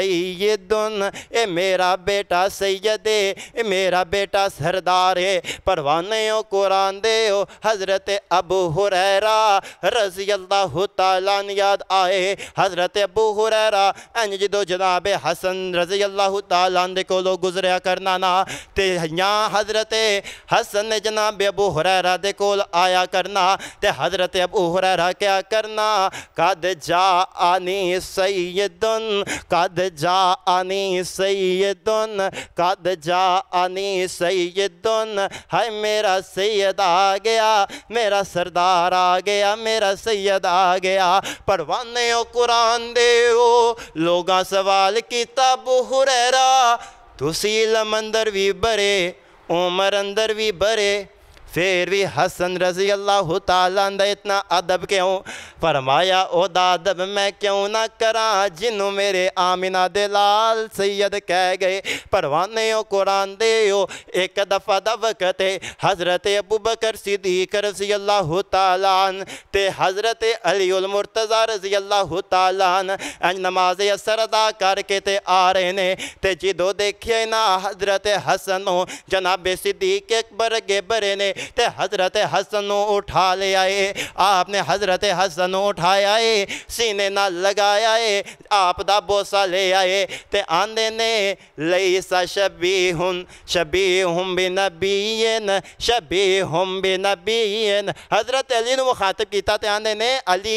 سیدن اے میرا بیٹا سید ہے اے میرا بیٹا سردار ہے پروانے ہو قرآن دے ہو حضرت ابو ہریرہ رضی اللہ تعالیٰ عنہ یاد آئے حضرت ابو ہریرہ انج جدو جناب حسن رضی اللہ تعالیٰ عنہ کو لوگ گزریا کرنا نا تے یہاں حضرت حسن جناب ابو ہریرہ دے کول آیا کرنا تے حضرت ابو ہریرہ کیا کرنا قد جاءنی سیدن قد جاءنی سیدن قد جاءنی سیدن ہائے میرا سید آ گیا میرا سردار آ گیا میرا سید آ گیا پروانے ہو قرآن دے ہو لوگاں سوال کیتا ابو ہریرہ تسی علم اندر بھی برے عمر اندر بھی برے پھر بھی حسن رضی اللہ تعالیٰ عنہ اتنا ادب کیوں فرمایا او دا ادب میں کیوں نہ کراں جنوں میرے آمینہ دلال سید کہہ گئے پروانے ہو قرآن دے ہو ایک دفعہ دا وقت ہے حضرت ابو بکر صدیق رضی اللہ تعالیٰ عنہ تے حضرت علی المرتضی رضی اللہ تعالیٰ عنہ انج نماز اثر ادا کر کے تے آ رہے نے تے جدو دیکھئے نا حضرت حسن جناب صدیق اکبر کے برے نے تے حضرت حسن اٹھا لے آئے آپ نے حضرت حسن اٹھایا ہے سینے نہ لگایا ہے آپ دا بوسہ لے آئے تے آندے نے لیسا شبیہن شبیہن بنبیین شبیہن بنبیین حضرت علی نے مخاطب کیتا تے آندے نے علی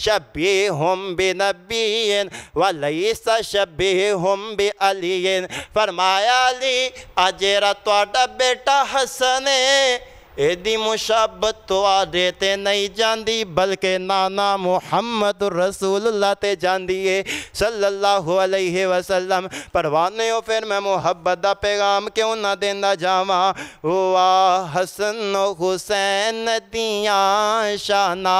شبیہن بنبیین ولیسا شبیہن بعلیین فرمایا علی آجیرہ توڑا بیٹا حسن ہے ایدی مشابت تو آدھے تے نہیں جاندی بلکہ نانا محمد رسول اللہ تے جاندی ہے صلی اللہ علیہ وسلم پروانے ہو پھر میں محبت دا پیغام کیوں نہ دیندہ جاواں واہ حسن و حسین دیاں شانہ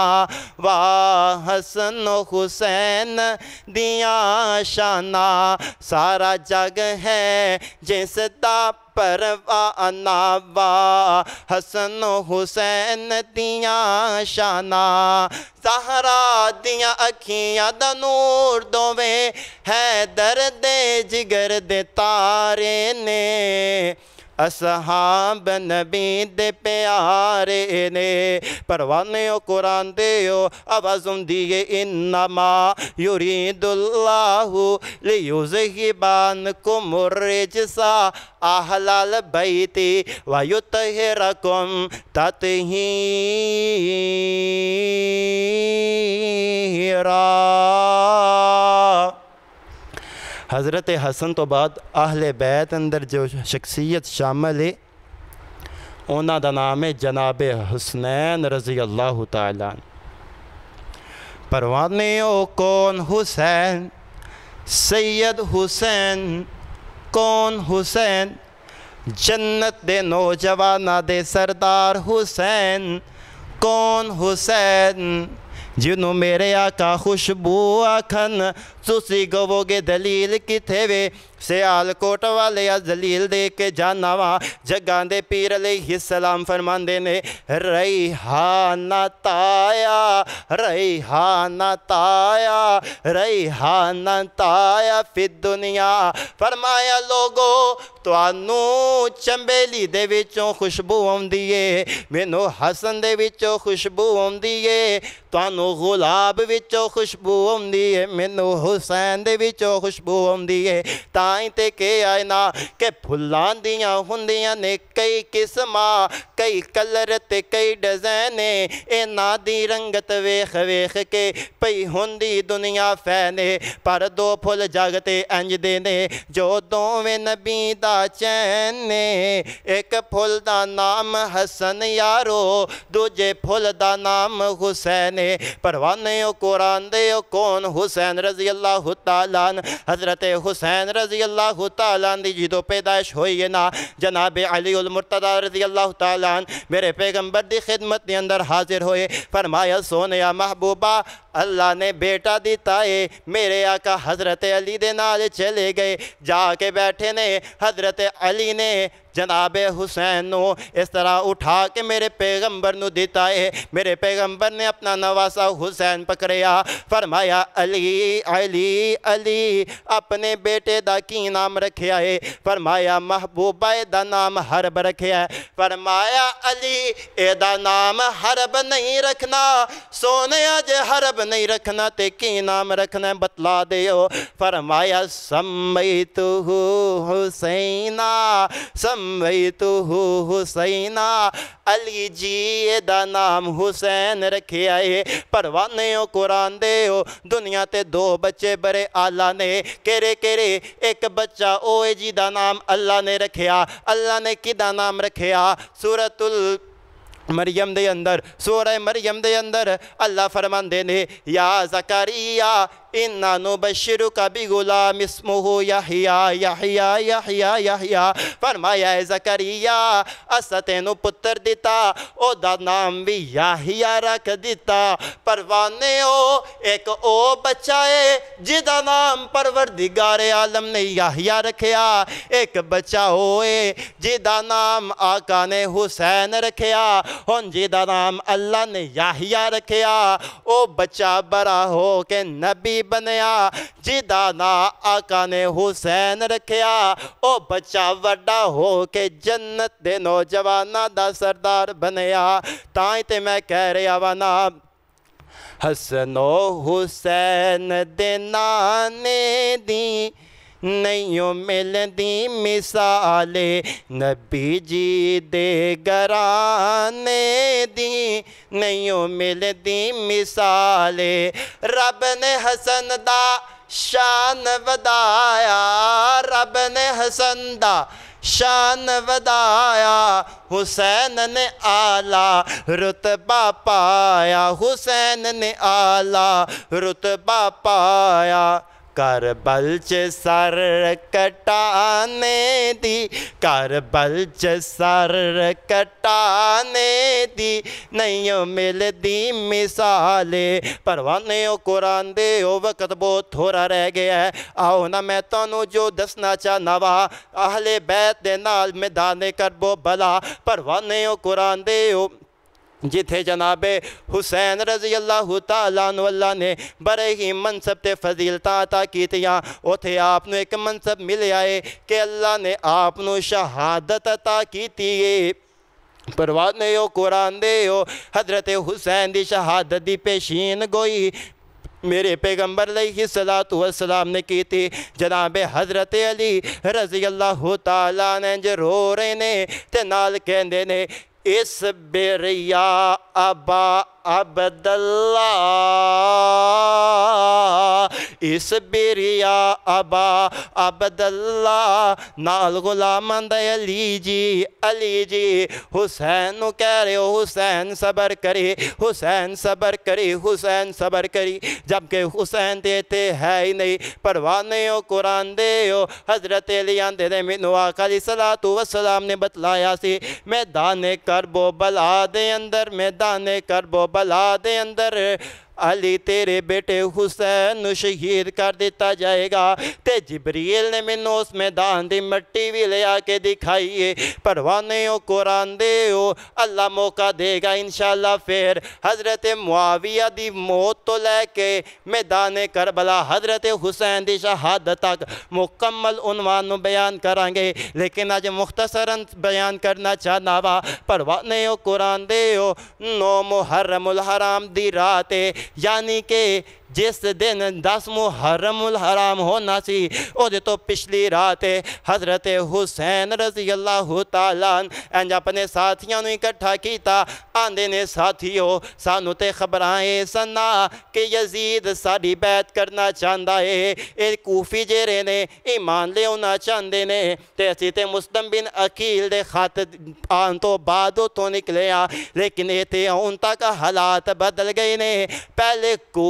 واہ حسن و حسین دیاں شانہ سارا جگ ہے جس دا پروانا وا حسن و حسین دیاں شانہ زہرا دیاں اکھیاں دا نور دوویں ہے درد جگر دے تارے نے اصحاب نبی دے پیارے نے پروانے ہو قرآن دے ہو آوازم دیئے انما یرید اللہ لیوزہب عنکم الرجسا اہل البیت ویطہرکم تطہیرا حضرت حسن تو بعد اہل بیت اندر جو شخصیت شامل ہے اونا دا نام ہے جناب حسنین رضی اللہ تعالیٰ عنہ پروانے ہو کون حسین سید حسین کون حسین جنت دے نوجوانہ دے سردار حسین کون حسین جنہوں میرے آقا خوشبو آکھن تسی گوو گے دلیل کتھے وے سیال کوٹ والے از دلیل دے کے جاناواں جگاں دے پیر علیہ السلام فرماندے نے ریحانہ تایا ریحانہ تایا ریحانہ تایا فی الدنیا فرمایا لوگو تو آنو چمبیلی دے وچوں خوشبو ہوں دیئے مینو حسن دے وچوں خوشبو ہوں دیئے تو آنو غلاب وچوں خوشبو ہوں دیئے مینو حسین دے وچوں خوشبو ہوں دیئے تائیں تے کے آئے نا کہ پھلان دیاں ہوں دیاں نے کئی قسمہ کئی کلر تے کئی ڈیزائنے اے نا دی رنگت ویخ ویخ کے پئی ہوں دی دنیا فینے پر دو پھل جاگتے انج دینے جو دوویں نبی دا چینے ایک پھل دا نام حسن یارو دوجے پھل دا نام حسین پروانے ہو قرآن دے ہو کون حسین رضی اللہ تعالیٰ عنہ حضرت حسین رضی رضی اللہ تعالیٰ عنہ دی جدو پیدائش ہوئی ہے نا جناب علی المرتضی رضی اللہ تعالیٰ عنہ میرے پیغمبر دی خدمت دی اندر حاضر ہوئے فرمایا سونیا محبوبہ اللہ نے بیٹا دیتا ہے میرے آقا حضرت علی دے نال چلے گئے جا کے بیٹھے نے حضرت علی نے جناب حسین نو اس طرح اٹھا کے میرے پیغمبر نو دیتا ہے میرے پیغمبر نے اپنا نواسا حسین پکڑیا فرمایا علی علی علی اپنے بیٹے دا کی نام رکھیا ہے فرمایا محبوبہ دا نام حرب رکھیا ہے فرمایا علی اے دا نام حرب نہیں رکھنا سونے آج حرب نہیں رکھنا تے کی نام رکھنا بتلا دے ہو فرمایا سمیتو حسینہ سمیتو حسینہ علی جی دا نام حسین رکھے آئے پروانے ہو قرآن دے ہو دنیا تے دو بچے برے اللہ نے کیرے کیرے ایک بچہ اوے جی دا نام اللہ نے رکھیا اللہ نے کی دا نام رکھیا سورۃ ال مریم دے اندر سورہ مریم دے اندر اللہ فرمان دینے یا زکریہ اِنَّا نُبَشِّرُكَ بِغُلَامٍ اسْمُهُ یحییٰ یحییٰ یحییٰ یحییٰ فرمایا اے زکریہ اسا تینو پتر دیتا او دا نام بھی یحییٰ رکھ دیتا پروانے ہو ایک او بچہ ہے جدا نام پروردگار عالم نے یحییٰ رکھیا ایک بچہ ہوئے جدا نام آقا نے حسین رکھیا ہن جدا نام اللہ نے یحییٰ رکھیا او بچہ بڑا ہو کے نبی بنیا جدا نا آقا نے حسین رکھیا او بچہ وڈا ہو کے جنت دے نوجوانہ دا سردار بنیا تائیں تے میں کہہ رہا وانا حسن و حسین دے نانے دی نہیں مل دی مثالے نبی جی دے گرانے دی نہیں مل دی مثالے رب نے حسن دا شان ودایا رب نے حسن دا شان ودایا حسین نے آلہ رتبہ پایا حسین نے آلہ رتبہ پایا کربل چ سر کٹانے دی کربل چ سر کٹانے دی نہیں مل دی مثالے پروانے ہو قرآن دے ہو وقت بہت تھوڑا رہ گیا ہے آؤ نا میں تانوں جو دسنا چاہنا وا اہل بیت دے نال میدان کرب و بلا پروانے ہو قرآن دے ہو جتھے جناب حسین رضی اللہ تعالیٰ عنہ اللہ نے بڑے ہی منصب تے فضیلتاں عطا کیتیاں اوتھے آپ نو ایک منصب مل آئے کہ اللہ نے آپ نو شہادت عطا کیتی ہے پروانے ہو قرآن دے ہو حضرت حسین دی شہادت دی پیشین گوئی میرے پیغمبر علیہ السلام نے کی تھی جناب حضرت علی رضی اللہ تعالیٰ نے جو رو رہے نے تے نال کہندے نے اصبر یا ابا عبداللہ اصبر یا ابا عبداللہ نال غلامان دا علی جی علی جی حسین نو کہہ رہے ہو حسین صبر کری حسین صبر کری حسین صبر کری جبکہ حسین دیتے ہے ہی نہیں پروانے ہو قرآن دے ہو حضرت علی آندے دے منو آقا علیہ السلام نے بتلایا سی میدان کرب و بلا دے اندر میدان کرب و بلا دے اندر علی تیرے بیٹے حسین شہید کر دیتا جائے گا تے جبریل نے منو اس میدان دی مٹی بھی لے آکے دکھائیے پروانے ہو قرآن دے ہو اللہ موقع دے گا انشاءاللہ پھر حضرت معاویہ دی موت تو لے کے میدان کربلا حضرت حسین دی شہادت تک مکمل عنوان بیان کریں گے لیکن آج مختصراً بیان کرنا چاہنا وا پروانے ہو قرآن دے ہو نو محرم الحرام دی رات یعنی کہ جس دن دس محرم الحرام ہونا سی او دے تو پچھلی رات حضرت حسین رضی اللہ تعالیٰ انج اپنے ساتھیاں نو اکٹھا کیتا آندے نے ساتھیوں سانو تے خبرائیں سنا کہ یزید ساڑی بیعت کرنا چاہندہ ہے ایک کوفی جیرے نے ایمان لے ہونا چاہندے نے تے اسی تے مسلم بن عقیل دے خط آن تو بعدو تو نکلے آ لیکن یہ تے ان تک حالات بدل گئے نے پہلے کوفی جیرے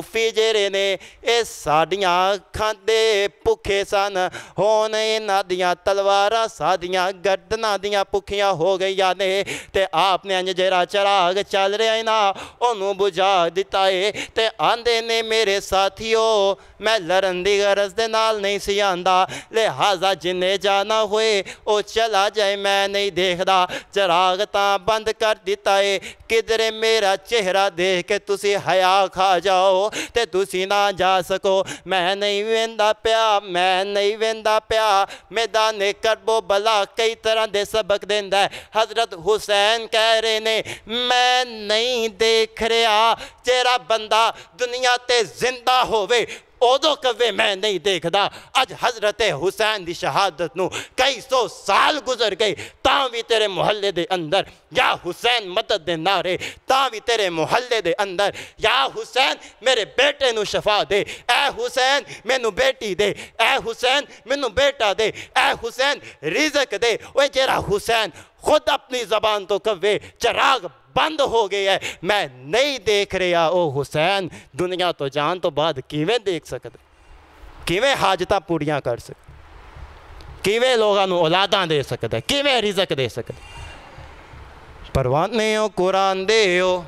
تیرے نے اے ساڈیاں اکھاں دے بھکھے سن ہون انہاں دیاں تلواراں ساڈیاں گردناں دیاں بھکھیاں ہو گئیاں نے تے آپ نے انج جڑا چراغ چل رہا ہے نا انہوں بجھا دیتا ہے تے آندے نے میرے ساتھیو میں لڑن دی غرض دے نال نہیں سی آندا لہٰذا جنہیں جانا ہوئے او چلا جائے میں نہیں دیکھ دا چراغ تاں بند کر دیتا ہے کدھرے میرا چہرہ دیکھ کے تسی حیا کھا جاؤ تے تسی نہ جا سکو میں نہیں ویندا پیا میں نہیں ویندا پیا میدان کرب و بلا کئی طرح دے سبق دیندا ہے حضرت حسین کہہ رہے نے میں نہیں دیکھ رہا جیڑا بندہ دنیا تے زندہ ہوئے اودو کوے میں نہیں دیکھ دا اج حضرت حسین دی شہادت نو کئی سو سال گزر گئے تاں بھی تیرے محلے دے اندر یا حسین مدد دے نعرے تاں بھی تیرے محلے دے اندر یا حسین میرے بیٹے نو شفا دے اے حسین میں نو بیٹی دے اے حسین میں نو بیٹا دے اے حسین رزق دے وہ جیرا حسین خود اپنی زبان تو کوے چراغ بند ہو گیا ہے میں نہیں دیکھ رہا او حسین دنیا تو جان تو بعد کیویں دیکھ سکتے کیویں حاجتہ پوریاں کر سکتے کیویں لوگاں نو اولاداں دے سکتے کیویں رزق دے سکتے پروانے ہو قرآن دے ہو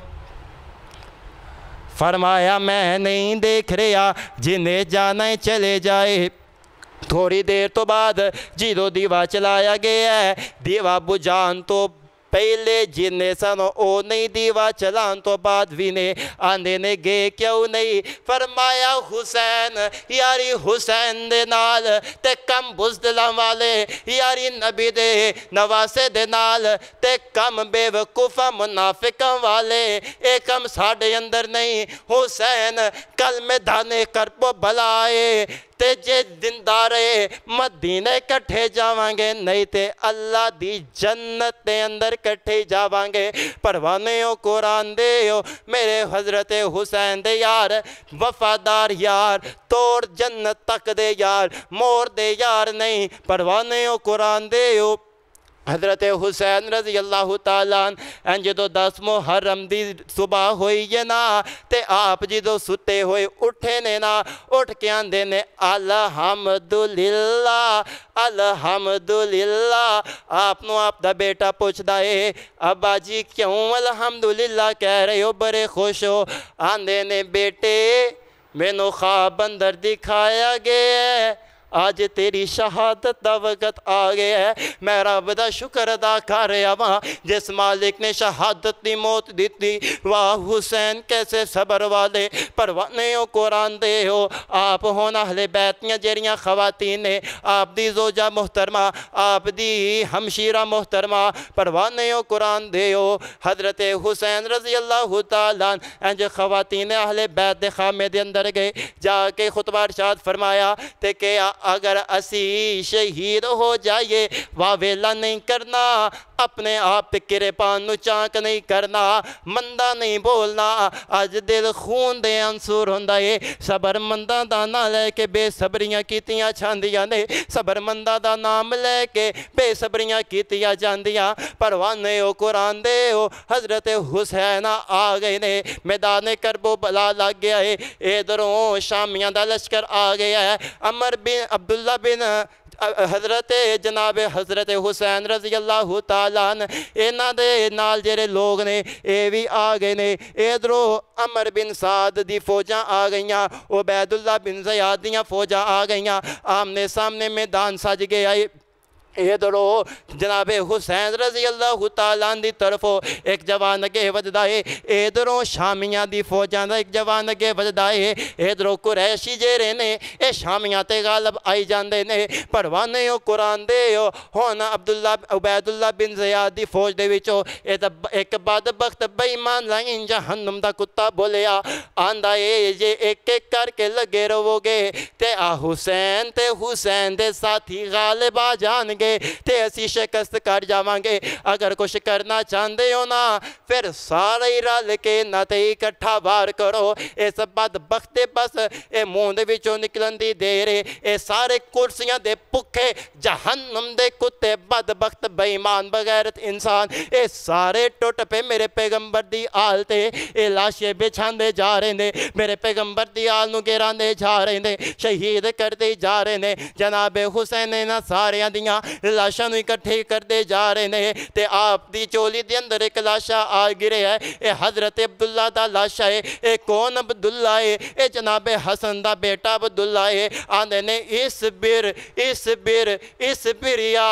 فرمایا میں نہیں دیکھ رہا جنہیں جانا چلے جائے تھوڑی دیر تو بعد جیدو دیوا چلایا گیا ہے دیوا بجھان تو پہلے جنہیں سنو او نہیں دیوا چلان تو بعد بھی نے آندے نے گے کیوں نہیں فرمایا حسین یاری حسین دے نال تے کم بزدلان والے یاری نبی دے نواسے دے نال تے کم بے وقوفہ منافقان والے ایک ہم ساڑھے اندر نہیں حسین کل میں دھانے کرپو بلائے تے جے دندارے مدینے کٹھے جاوانگے نہیں تے اللہ دی جنت دے اندر کٹھے جاوانگے پروانے ہو قرآن دے ہو میرے حضرت حسین دے یار وفادار یار توڑ جنت تک دے یار مور دے یار نہیں پروانے ہو قرآن دے ہو حضرت حسین رضی اللہ تعالیٰ عنہ جدو دس محرم دی صبح ہوئی یہ نا تے آپ جدو ستے ہوئے اٹھے نے نا اٹھ کے آندے نے الحمدللہ الحمدللہ آپ نو آپ دا بیٹا پوچھ دائے ابا جی کیوں الحمدللہ کہہ رہے ہو بڑے خوش ہو آندے نے بیٹے میں نو خواب اندر دکھایا گیا آج تیری شہادت دا وقت آگیا ہے میں رب دا شکر ادا کر رہا وہاں جس مالک نے شہادت دی موت دیتی واہ حسین کیسے صبر والے پروانے ہو قرآن دے ہو آپ ہونا اہل بیتیاں جیریاں خواتین نے آپ دی زوجہ محترمہ آپ دی ہمشیرہ محترمہ پروانے ہو قرآن دے ہو حضرت حسین رضی اللہ تعالیٰ انج خواتین اہل بیت دے خامے دے اندر گئے جا کے خطبہ ارشاد فرمایا تے کہ اگر اسی شہید ہو جائے واویلا نہیں کرنا اپنے آپ پہ کرے پانو چانک نہیں کرنا مندہ نہیں بولنا آج دل خون دے انصور ہوندائے صبر مندہ دا نہ لے کے بے صبریاں کیتیاں چھاندیاں نے صبر مندہ دا نام لے کے بے صبریاں کیتیاں جاندیاں پروانے ہو قرآن دے ہو حضرت حسین آ گئے نے میدان کرب و بلا لگ گیا ہے ادھروں شامیاں دا لشکر آ گیا ہے عمر بن عبداللہ بن حضرت جناب حضرت حسین رضی اللہ تعالیٰ اینا دے نال جیرے لوگ نے اے بھی آگئے نے ادھرو عمر بن سعد دی فوجاں آگئیاں عبید اللہ بن زیاد دیاں فوجاں آگئیاں آمنے سامنے میدان سج گیا ادھرو جناب حسین رضی اللہ تعالیٰ دی طرفو ایک جوان اگے وجدہ ہے ادھروں شامیاں دی فوجاں دا ایک جوان اگے وجدہ ہے ادھروں قریشی جیرے نے اے شامیاں تے غالب آئی جاندے نے پروانے ہو قرآن دے ہو ہونا عبداللہ عبید اللہ بن زیاد دی فوج دے وچو ایک بدبخت بیمان لائن جہنم دا کتا بولیا آندہ اے یہ ایک ایک کر کے لگے رو گے تے آ حسین تے حسین دے ساتھی غالب آ جان گے جاوانگے تے اسی شکست کر جاوانگے اگر کچھ کرنا چاندے ہو نا پھر سارے رل کے نہ تے اکٹھا بار کرو اس بدبخت بس اے مون دے وچوں نکلن دی دیر اے سارے کرسیاں دے پکھے جہنم دے کتے بدبخت بیمان بغیرت انسان اے سارے ٹوٹ پہ میرے پیغمبر دی آل تے اے لاشے بچھان دے جا رہے نے میرے پیغمبر دی آل نو گران دے جا رہے نے شہید کر دے جا رہے نے جناب حسین نے نا سارے دیاں لاشاں نو اکٹھے کر دے جا رہے نے تے آپ دی چولی دے اندر ایک لاشا آ گرے ہے اے حضرت عبداللہ دا لاشا ہے اے کون عبداللہ ہے اے جناب حسن دا بیٹا عبداللہ ہے آندے نے اس بر اس بر اس بر یا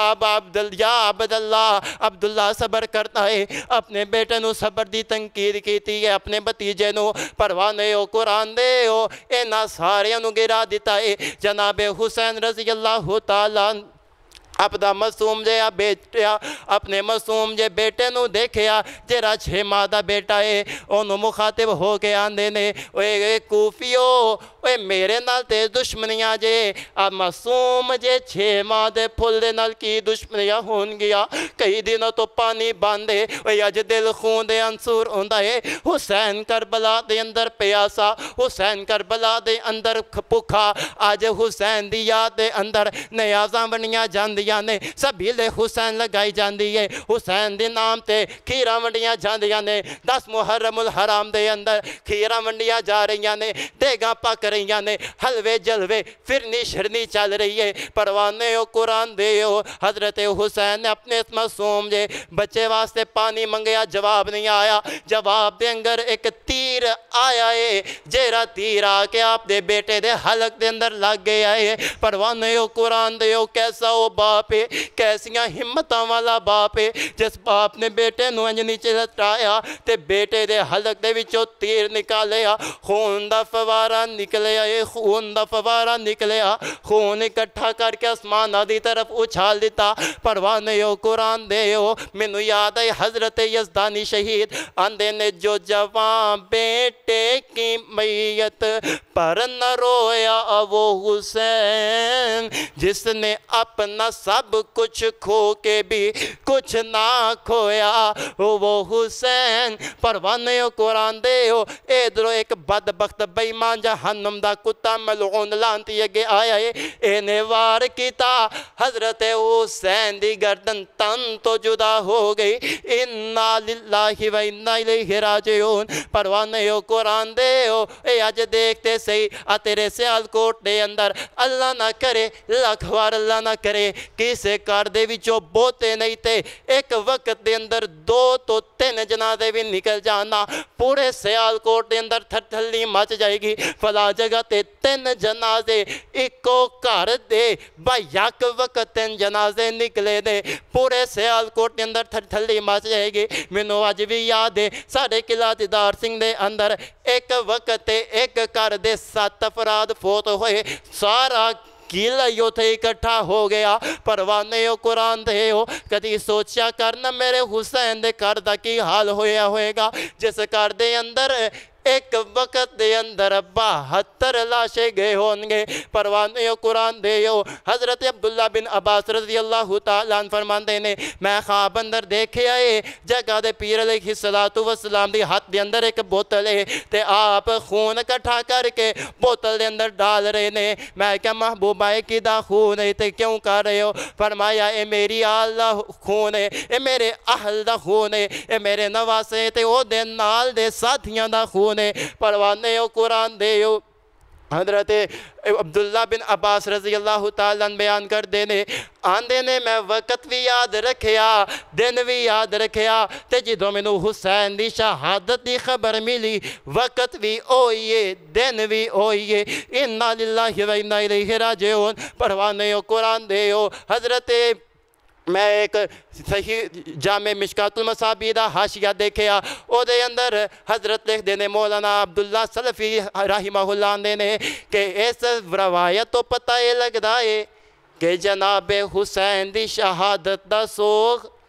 عبداللہ عبداللہ صبر کرتا ہے اپنے بیٹے نو صبر دی تنقید کیتی ہے اپنے بتیجے نو پروانے ہو قرآن دے ہو اے نا سارے نو گرا دیتا ہے جناب حسین رضی اللہ تعالیٰ اپنا معصوم جے بیٹیا اپنے معصوم جے بیٹے نو دیکھیا جیرا چھ ماہ دا بیٹا ہے انہوں مخاطب ہو کے آندے نے اے کوفیو اے میرے نال تے دشمنیاں جے اب معصوم جے چھ ماہ دے پھل دے نال کی دشمنیاں ہون گیا کئی دنوں تو پانی باندے اے اج دل خون دے انصور ہوندہ ہے حسین کربلا دے اندر پیاسا حسین کربلا دے اندر پکھا آج حسین دی یاد دے اندر نیازاں بنیاں جاندیاں نے سبیلے حسین لگائی جاندی ہے حسین دی نام تے کھیرہ منڈیاں جاندیاں نے دس محرم الحرام دے اندر کھیرہ منڈیاں جا رہیاں نے دیگاں پک رہیاں نے حلوے جلوے فرنی شرنی چل رہی ہے پروانے ہو قرآن دے ہو حضرت حسین نے اپنے اس معصوم جے بچے واسطے پانی منگیا جواب نہیں آیا جواب دے انگر ایک تیر آیا ہے جیرا تیر آکے آپ دے بیٹے دے حلق دے اندر لگ گیا ہے پروانے ہو قرآن دے ہو کیسا ہو باپ ہے کیسیاں ہمتاں والا باپ ہے جس باپ نے بیٹے نو انج نیچے لٹایا تے بیٹے دے حلق دے وچوں تیر نکالیا خون دا فوارہ نکلیا اے خون دا فوارہ نکلیا خون اکٹھا کر کے اسمان دی طرف اچھال دیتا پروانے ہو قرآن دے ہو مینو یاد ہے حضرت یزدانی شہید آندے نے جو جوان بیٹے کی میت پر نہ رویا وہ حسین جس نے اپنا سب کچھ کھو کے بھی کچھ نہ کھویا وہ حسین پروانے ہو قرآن دے ہو ایدرو ایک بدبخت بیمان جہنم دا کتا ملعون لانتی اگے آیا ہے اینے وار کیتا حضرت حسین دی گردن تن تو جدا ہو گئی انا للہ و انا الیہ راجعون پروانے ہو قرآن دے ہو اے آج دیکھتے سہی آ تیرے سیال کوٹ دے اندر اللہ نہ کرے لاکھ وار اللہ نہ کرے کسے کار دے وچوں بوتے نہیں تے ایک وقت دے اندر دو تو تین جنازے بھی نکل جانا پورے سیال کوٹ دے اندر تھر تھلی مچ جائے گی فلا جگہ تے تین جنازے ایکو کار دے با یک وقت تین جنازے نکلے دے پورے سیال کوٹ دے اندر تھر تھلی مچ جائے گی منو آج بھی یاد ہے ساڑھے قلعہ دیدار سنگھ دے اندر ایک وقت تے ایک کار دے سات افراد فوت ہوئے سارا کیلا یو تھے اکٹھا ہو گیا پروانے ہو قرآن دے ہو کدی سوچیا کرنا میرے حسین دے کردہ کی حال ہویا ہوئے گا جس کردے اندر ایک وقت دے اندر بہتر لاشے گئے ہونگے پروانے ہو قرآن دے ہو حضرت عبداللہ بن عباس رضی اللہ تعالیٰ عنہ فرماندے نے میں خواب اندر دیکھے آئے جگہ دے پیر علیہ السلام دی ہاتھ دے اندر ایک بوتل ہے تے آپ خون کٹھا کر کے بوتل دے اندر ڈال رہے نے میں کیا محبوب آئے کی دا خون ہے تے کیوں کر رہے ہو فرمایا اے میری اللہ خون ہے اے میرے اہل دا خون ہے اے میرے نواسے تے او دے نال دے ساتھیاں دا خون ہے پروانے ہو قرآن دے ہو حضرت عبداللہ بن عباس رضی اللہ تعالیٰ بیان کر دینے آندے نے میں وقت بھی یاد رکھیا دن بھی یاد رکھیا تے جدو میں نو حسین دی شہادت دی خبر ملی وقت بھی اوئیے دن بھی اوئیے انا للہ و انا الیہ راجعون پروانے ہو قرآن دے ہو حضرت میں ایک صحیح جامع مشکات المصابیح دا حاشیہ دیکھیا او دے اندر حضرت لکھ دینے مولانا عبداللہ سلفی رحمہ اللہ دینے کہ اس روایت تو پتہ یہ لگ دا ہے کہ جناب حسین دی شہادت دا سوغ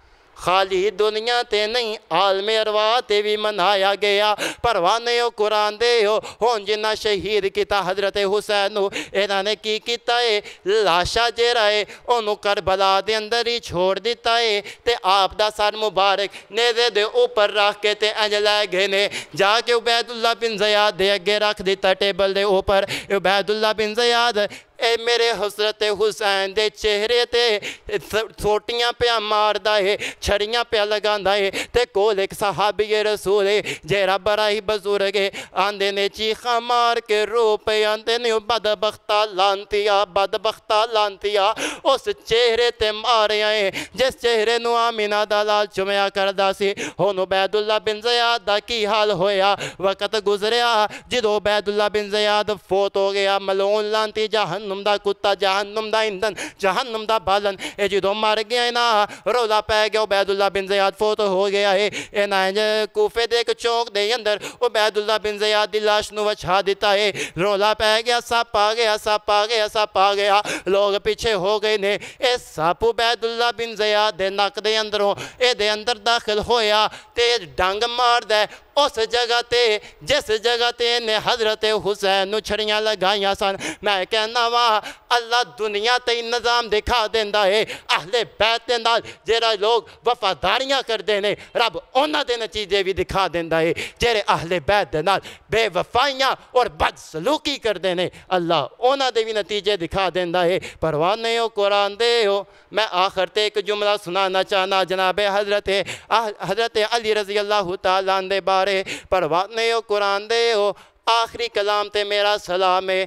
خالی دنیا تے نہیں عالم ارواح تے بھی منایا گیا پروانے ہو قرآن دے ہو ہون جنہ شہید کیتا حضرت حسین ہو انہاں نے کی کیتا ہے لاشا جیرا ہے انہوں کربلا دے اندر ہی چھوڑ دیتا ہے تے آپ دا سر مبارک نیزے دے اوپر رکھ کے تے انج لے گئے نے جا کے عبید اللہ بن زیاد دے اگے رکھ دیتا ٹیبل دے اوپر عبید اللہ بن زیاد اے میرے حضرت حسین دے چہرے تے سوٹیاں پہ ماردہ ہے چھڑیاں پہ لگاندہ ہے تے کول ایک صحابی رسول ہے جیرا بڑا ہی بزرگ ہے آندے نے چیخا مار کے رو پہ آندے نے بدبختہ لانتیا بدبختہ لانتیا اس چہرے تے مارے آئے جس چہرے نو آمینہ دلال چمیا کردہ سی ہون عبید اللہ بن زیاد دا کی حال ہویا وقت گزریا جدو عبید اللہ بن زیاد فوت ہو گیا ملعون لانتی جہنم جہنم دا کتا جہنم دا ایندھن جہنم دا بالن اے جدو مر گیا نا رولا پہ گیا عبید اللہ بن زیاد فوت ہو گیا ہے اے نا کوفے دے کے چوک دے اندر عبید اللہ بن زیاد دی لاش نو وچھا دیتا ہے رولا پہ گیا سپ آ گیا سپ آ گیا سپ آ گیا لوگ پیچھے ہو گئے نے اے سپ عبید اللہ بن زیاد دے نک دے اندروں اے دے اندر داخل ہویا تے ڈنگ مار دے اس جگہ تے جس جگہ تے نے حضرت حسین نو چھڑیاں لگائیاں سن میں کہنا وا اللہ دنیا تے نظام دکھا دیندہ ہے اہل بیت دے نال جیرا لوگ وفاداریاں کر دینے رب اونا دے نتیجے بھی دکھا دیندہ ہے جیرے اہل بیت دے نال بے وفائیاں اور بد سلوکی کر دینے اللہ اونا دے بھی نتیجے دکھا دیندہ ہے پروانے ہو قرآن دے ہو میں آخر تے ایک جملہ سنانا چاہنا جناب حضرت حضرت علی رضی اللہ تعالیٰ دے بارے پروانے ہو قرآن دے ہو آخری کلام تے میرا سلام ہے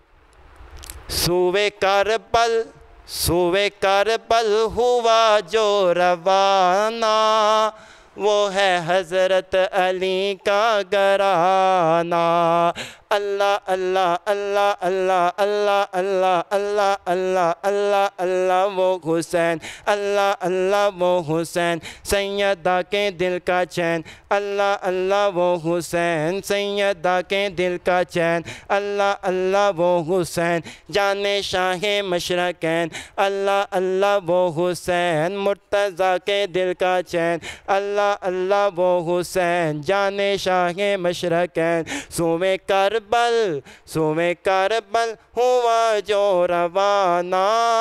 سوے کربل سوے کربل ہوا جو روانہ وہ ہے حضرت علی کا گھرانہ اللہ اللہ اللہ اللہ اللہ اللہ اللہ اللہ اللہ اللہ وہ حسین اللہ اللہ وہ حسین سیدہ کے دل کا چین اللہ اللہ وہ حسین سیدہ کے دل کا چین اللہ اللہ وہ حسین جان شاہ مشرقین اللہ اللہ وہ حسین مرتضیٰ کے دل کا چین اللہ اللہ وہ حسین جان شاہ مشرقین سوے کربل کربل سوے کربل ہوا جو روانہ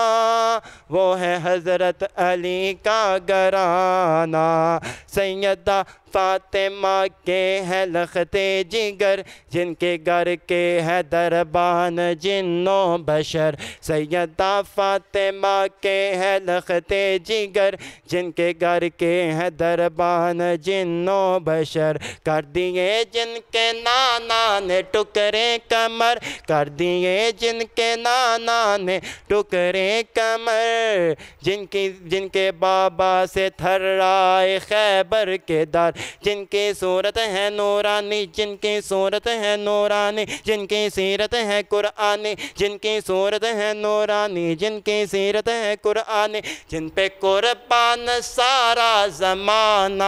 وہ ہے حضرت علی کا گھرانہ سیدہ فاطمہ کے ہے لخت جگر جن کے گھر کے ہے دربان جن و بشر سیدہ فاطمہ کے ہے لخت جگر جن کے گھر کے ہے دربان جن و بشر کر دیے جن کے نانا نے ٹکرے کمر کر دیے جن کے نانا نے ٹکرے کمر جن کی جن کے بابا سے تھرائے خیبر کے دار جن کی صورت ہے نورانی جن کی صورت ہے نورانی جن کی سیرت ہے قرآنی جن کی صورت ہے نورانی جن کی سیرت ہے قرآنی جن پہ قربان سارا زمانہ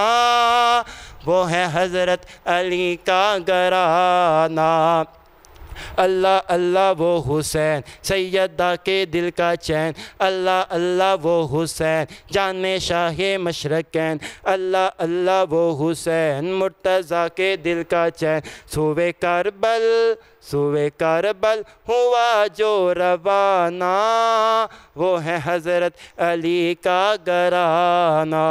وہ ہے حضرت علی کا گھرانہ اللہ اللہ وہ حسین سیدہ کے دل کا چین اللہ اللہ وہ حسین جان شاہ مشرقین اللہ اللہ وہ حسین مرتضیٰ کے دل کا چین سوے کربل سوے کربل ہوا جو روانہ وہ ہے حضرت علی کا گھرانہ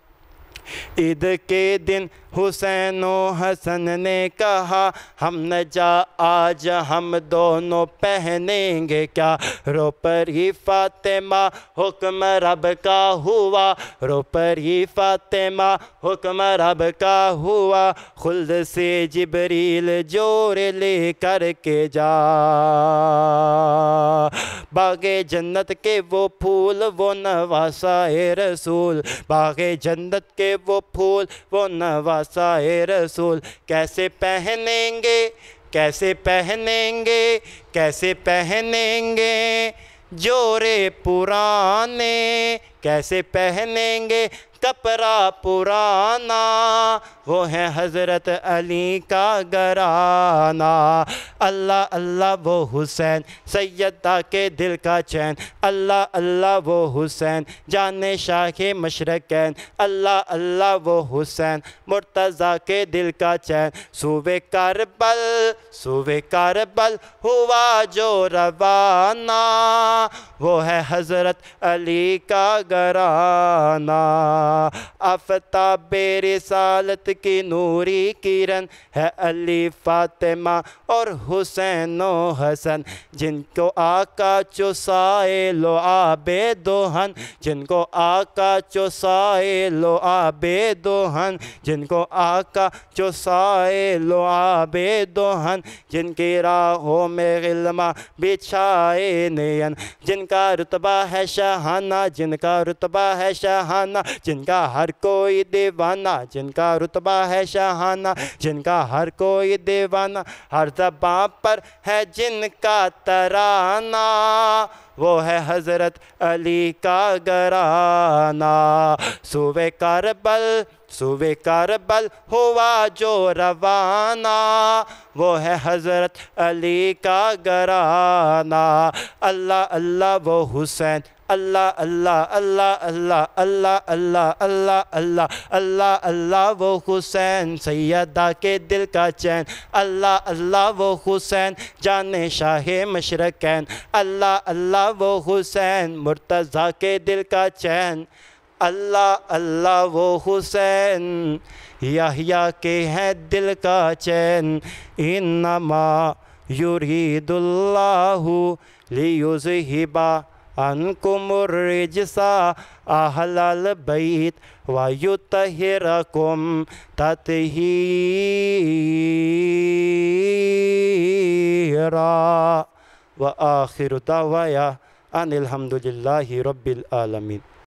عید کے دن حسین و حسن نے کہا ہم نہ جا آج ہم دونوں پہنیں گے کیا رو پر ہی فاطمہ حکم رب کا ہوا رو پر ہی فاطمہ حکم رب کا ہوا خلد سے جبریل جوڑ لے کر کے جا باغ جنت کے وہ پھول وہ نواسائے رسول باغ جنت کے وہ پھول وہ نواسائے رسول کیسے پہنیں گے کیسے پہنیں گے کیسے پہنیں گے جوڑے پرانے کیسے پہنیں گے کپڑا پرانا، وہ ہے حضرت علی کا گھرانہ۔ اللہ اللہ وہ حسین سیدہ کے دل کا چین، اللہ اللہ وہ حسین جان شاہ مشرقین، اللہ اللہ وہ حسین مرتضیٰ کے دل کا چین۔ صوبے کربل صوبے کربل ہوا جو روانہ، وہ ہے حضرت علی کا گھرانہ۔ آفتاب رسالت کی نوری کرن ہے علی فاطمہ اور حسین و حسن، جن کو آقا چسائے لو آب دہن، جن کو آقا چسائے لو آب دہن، جن کو آقا چسائے لو آب دہن، جن کی راہوں میں غلمہ بچھائے نین، جن کا رتبہ ہے شاہانہ، جن کا رتبہ ہے شاہانہ، جن کا ہر کوئی دیوانہ، جن کا رتبہ ہے شاہانہ، جن کا ہر کوئی دیوانہ، ہر زباں پر ہے جن کا ترانہ، وہ ہے حضرت علی کا گھرانہ۔ صوبے کربل صوبے کربل ہوا جو روانہ، وہ ہے حضرت علی کا گھرانہ۔ اللہ اللہ وہ حسین، اللہ اللہ اللہ اللہ اللہ اللہ اللہ اللہ اللہ اللہ وہ حسین سیدہ کے دل کا چین، اللہ اللہ وہ حسین جان شاہ مشرقین، اللہ اللہ وہ حسین مرتضیٰ کے دل کا چین، اللہ اللہ وہ حسین یحییٰ کے ہیں دل کا چین۔ انما یرید اللہ لیذہب عنکم الرجس اہل البیت ویطہرکم تطہیرا۔ وآخر دعوایا ان الحمد للہ رب العالمین۔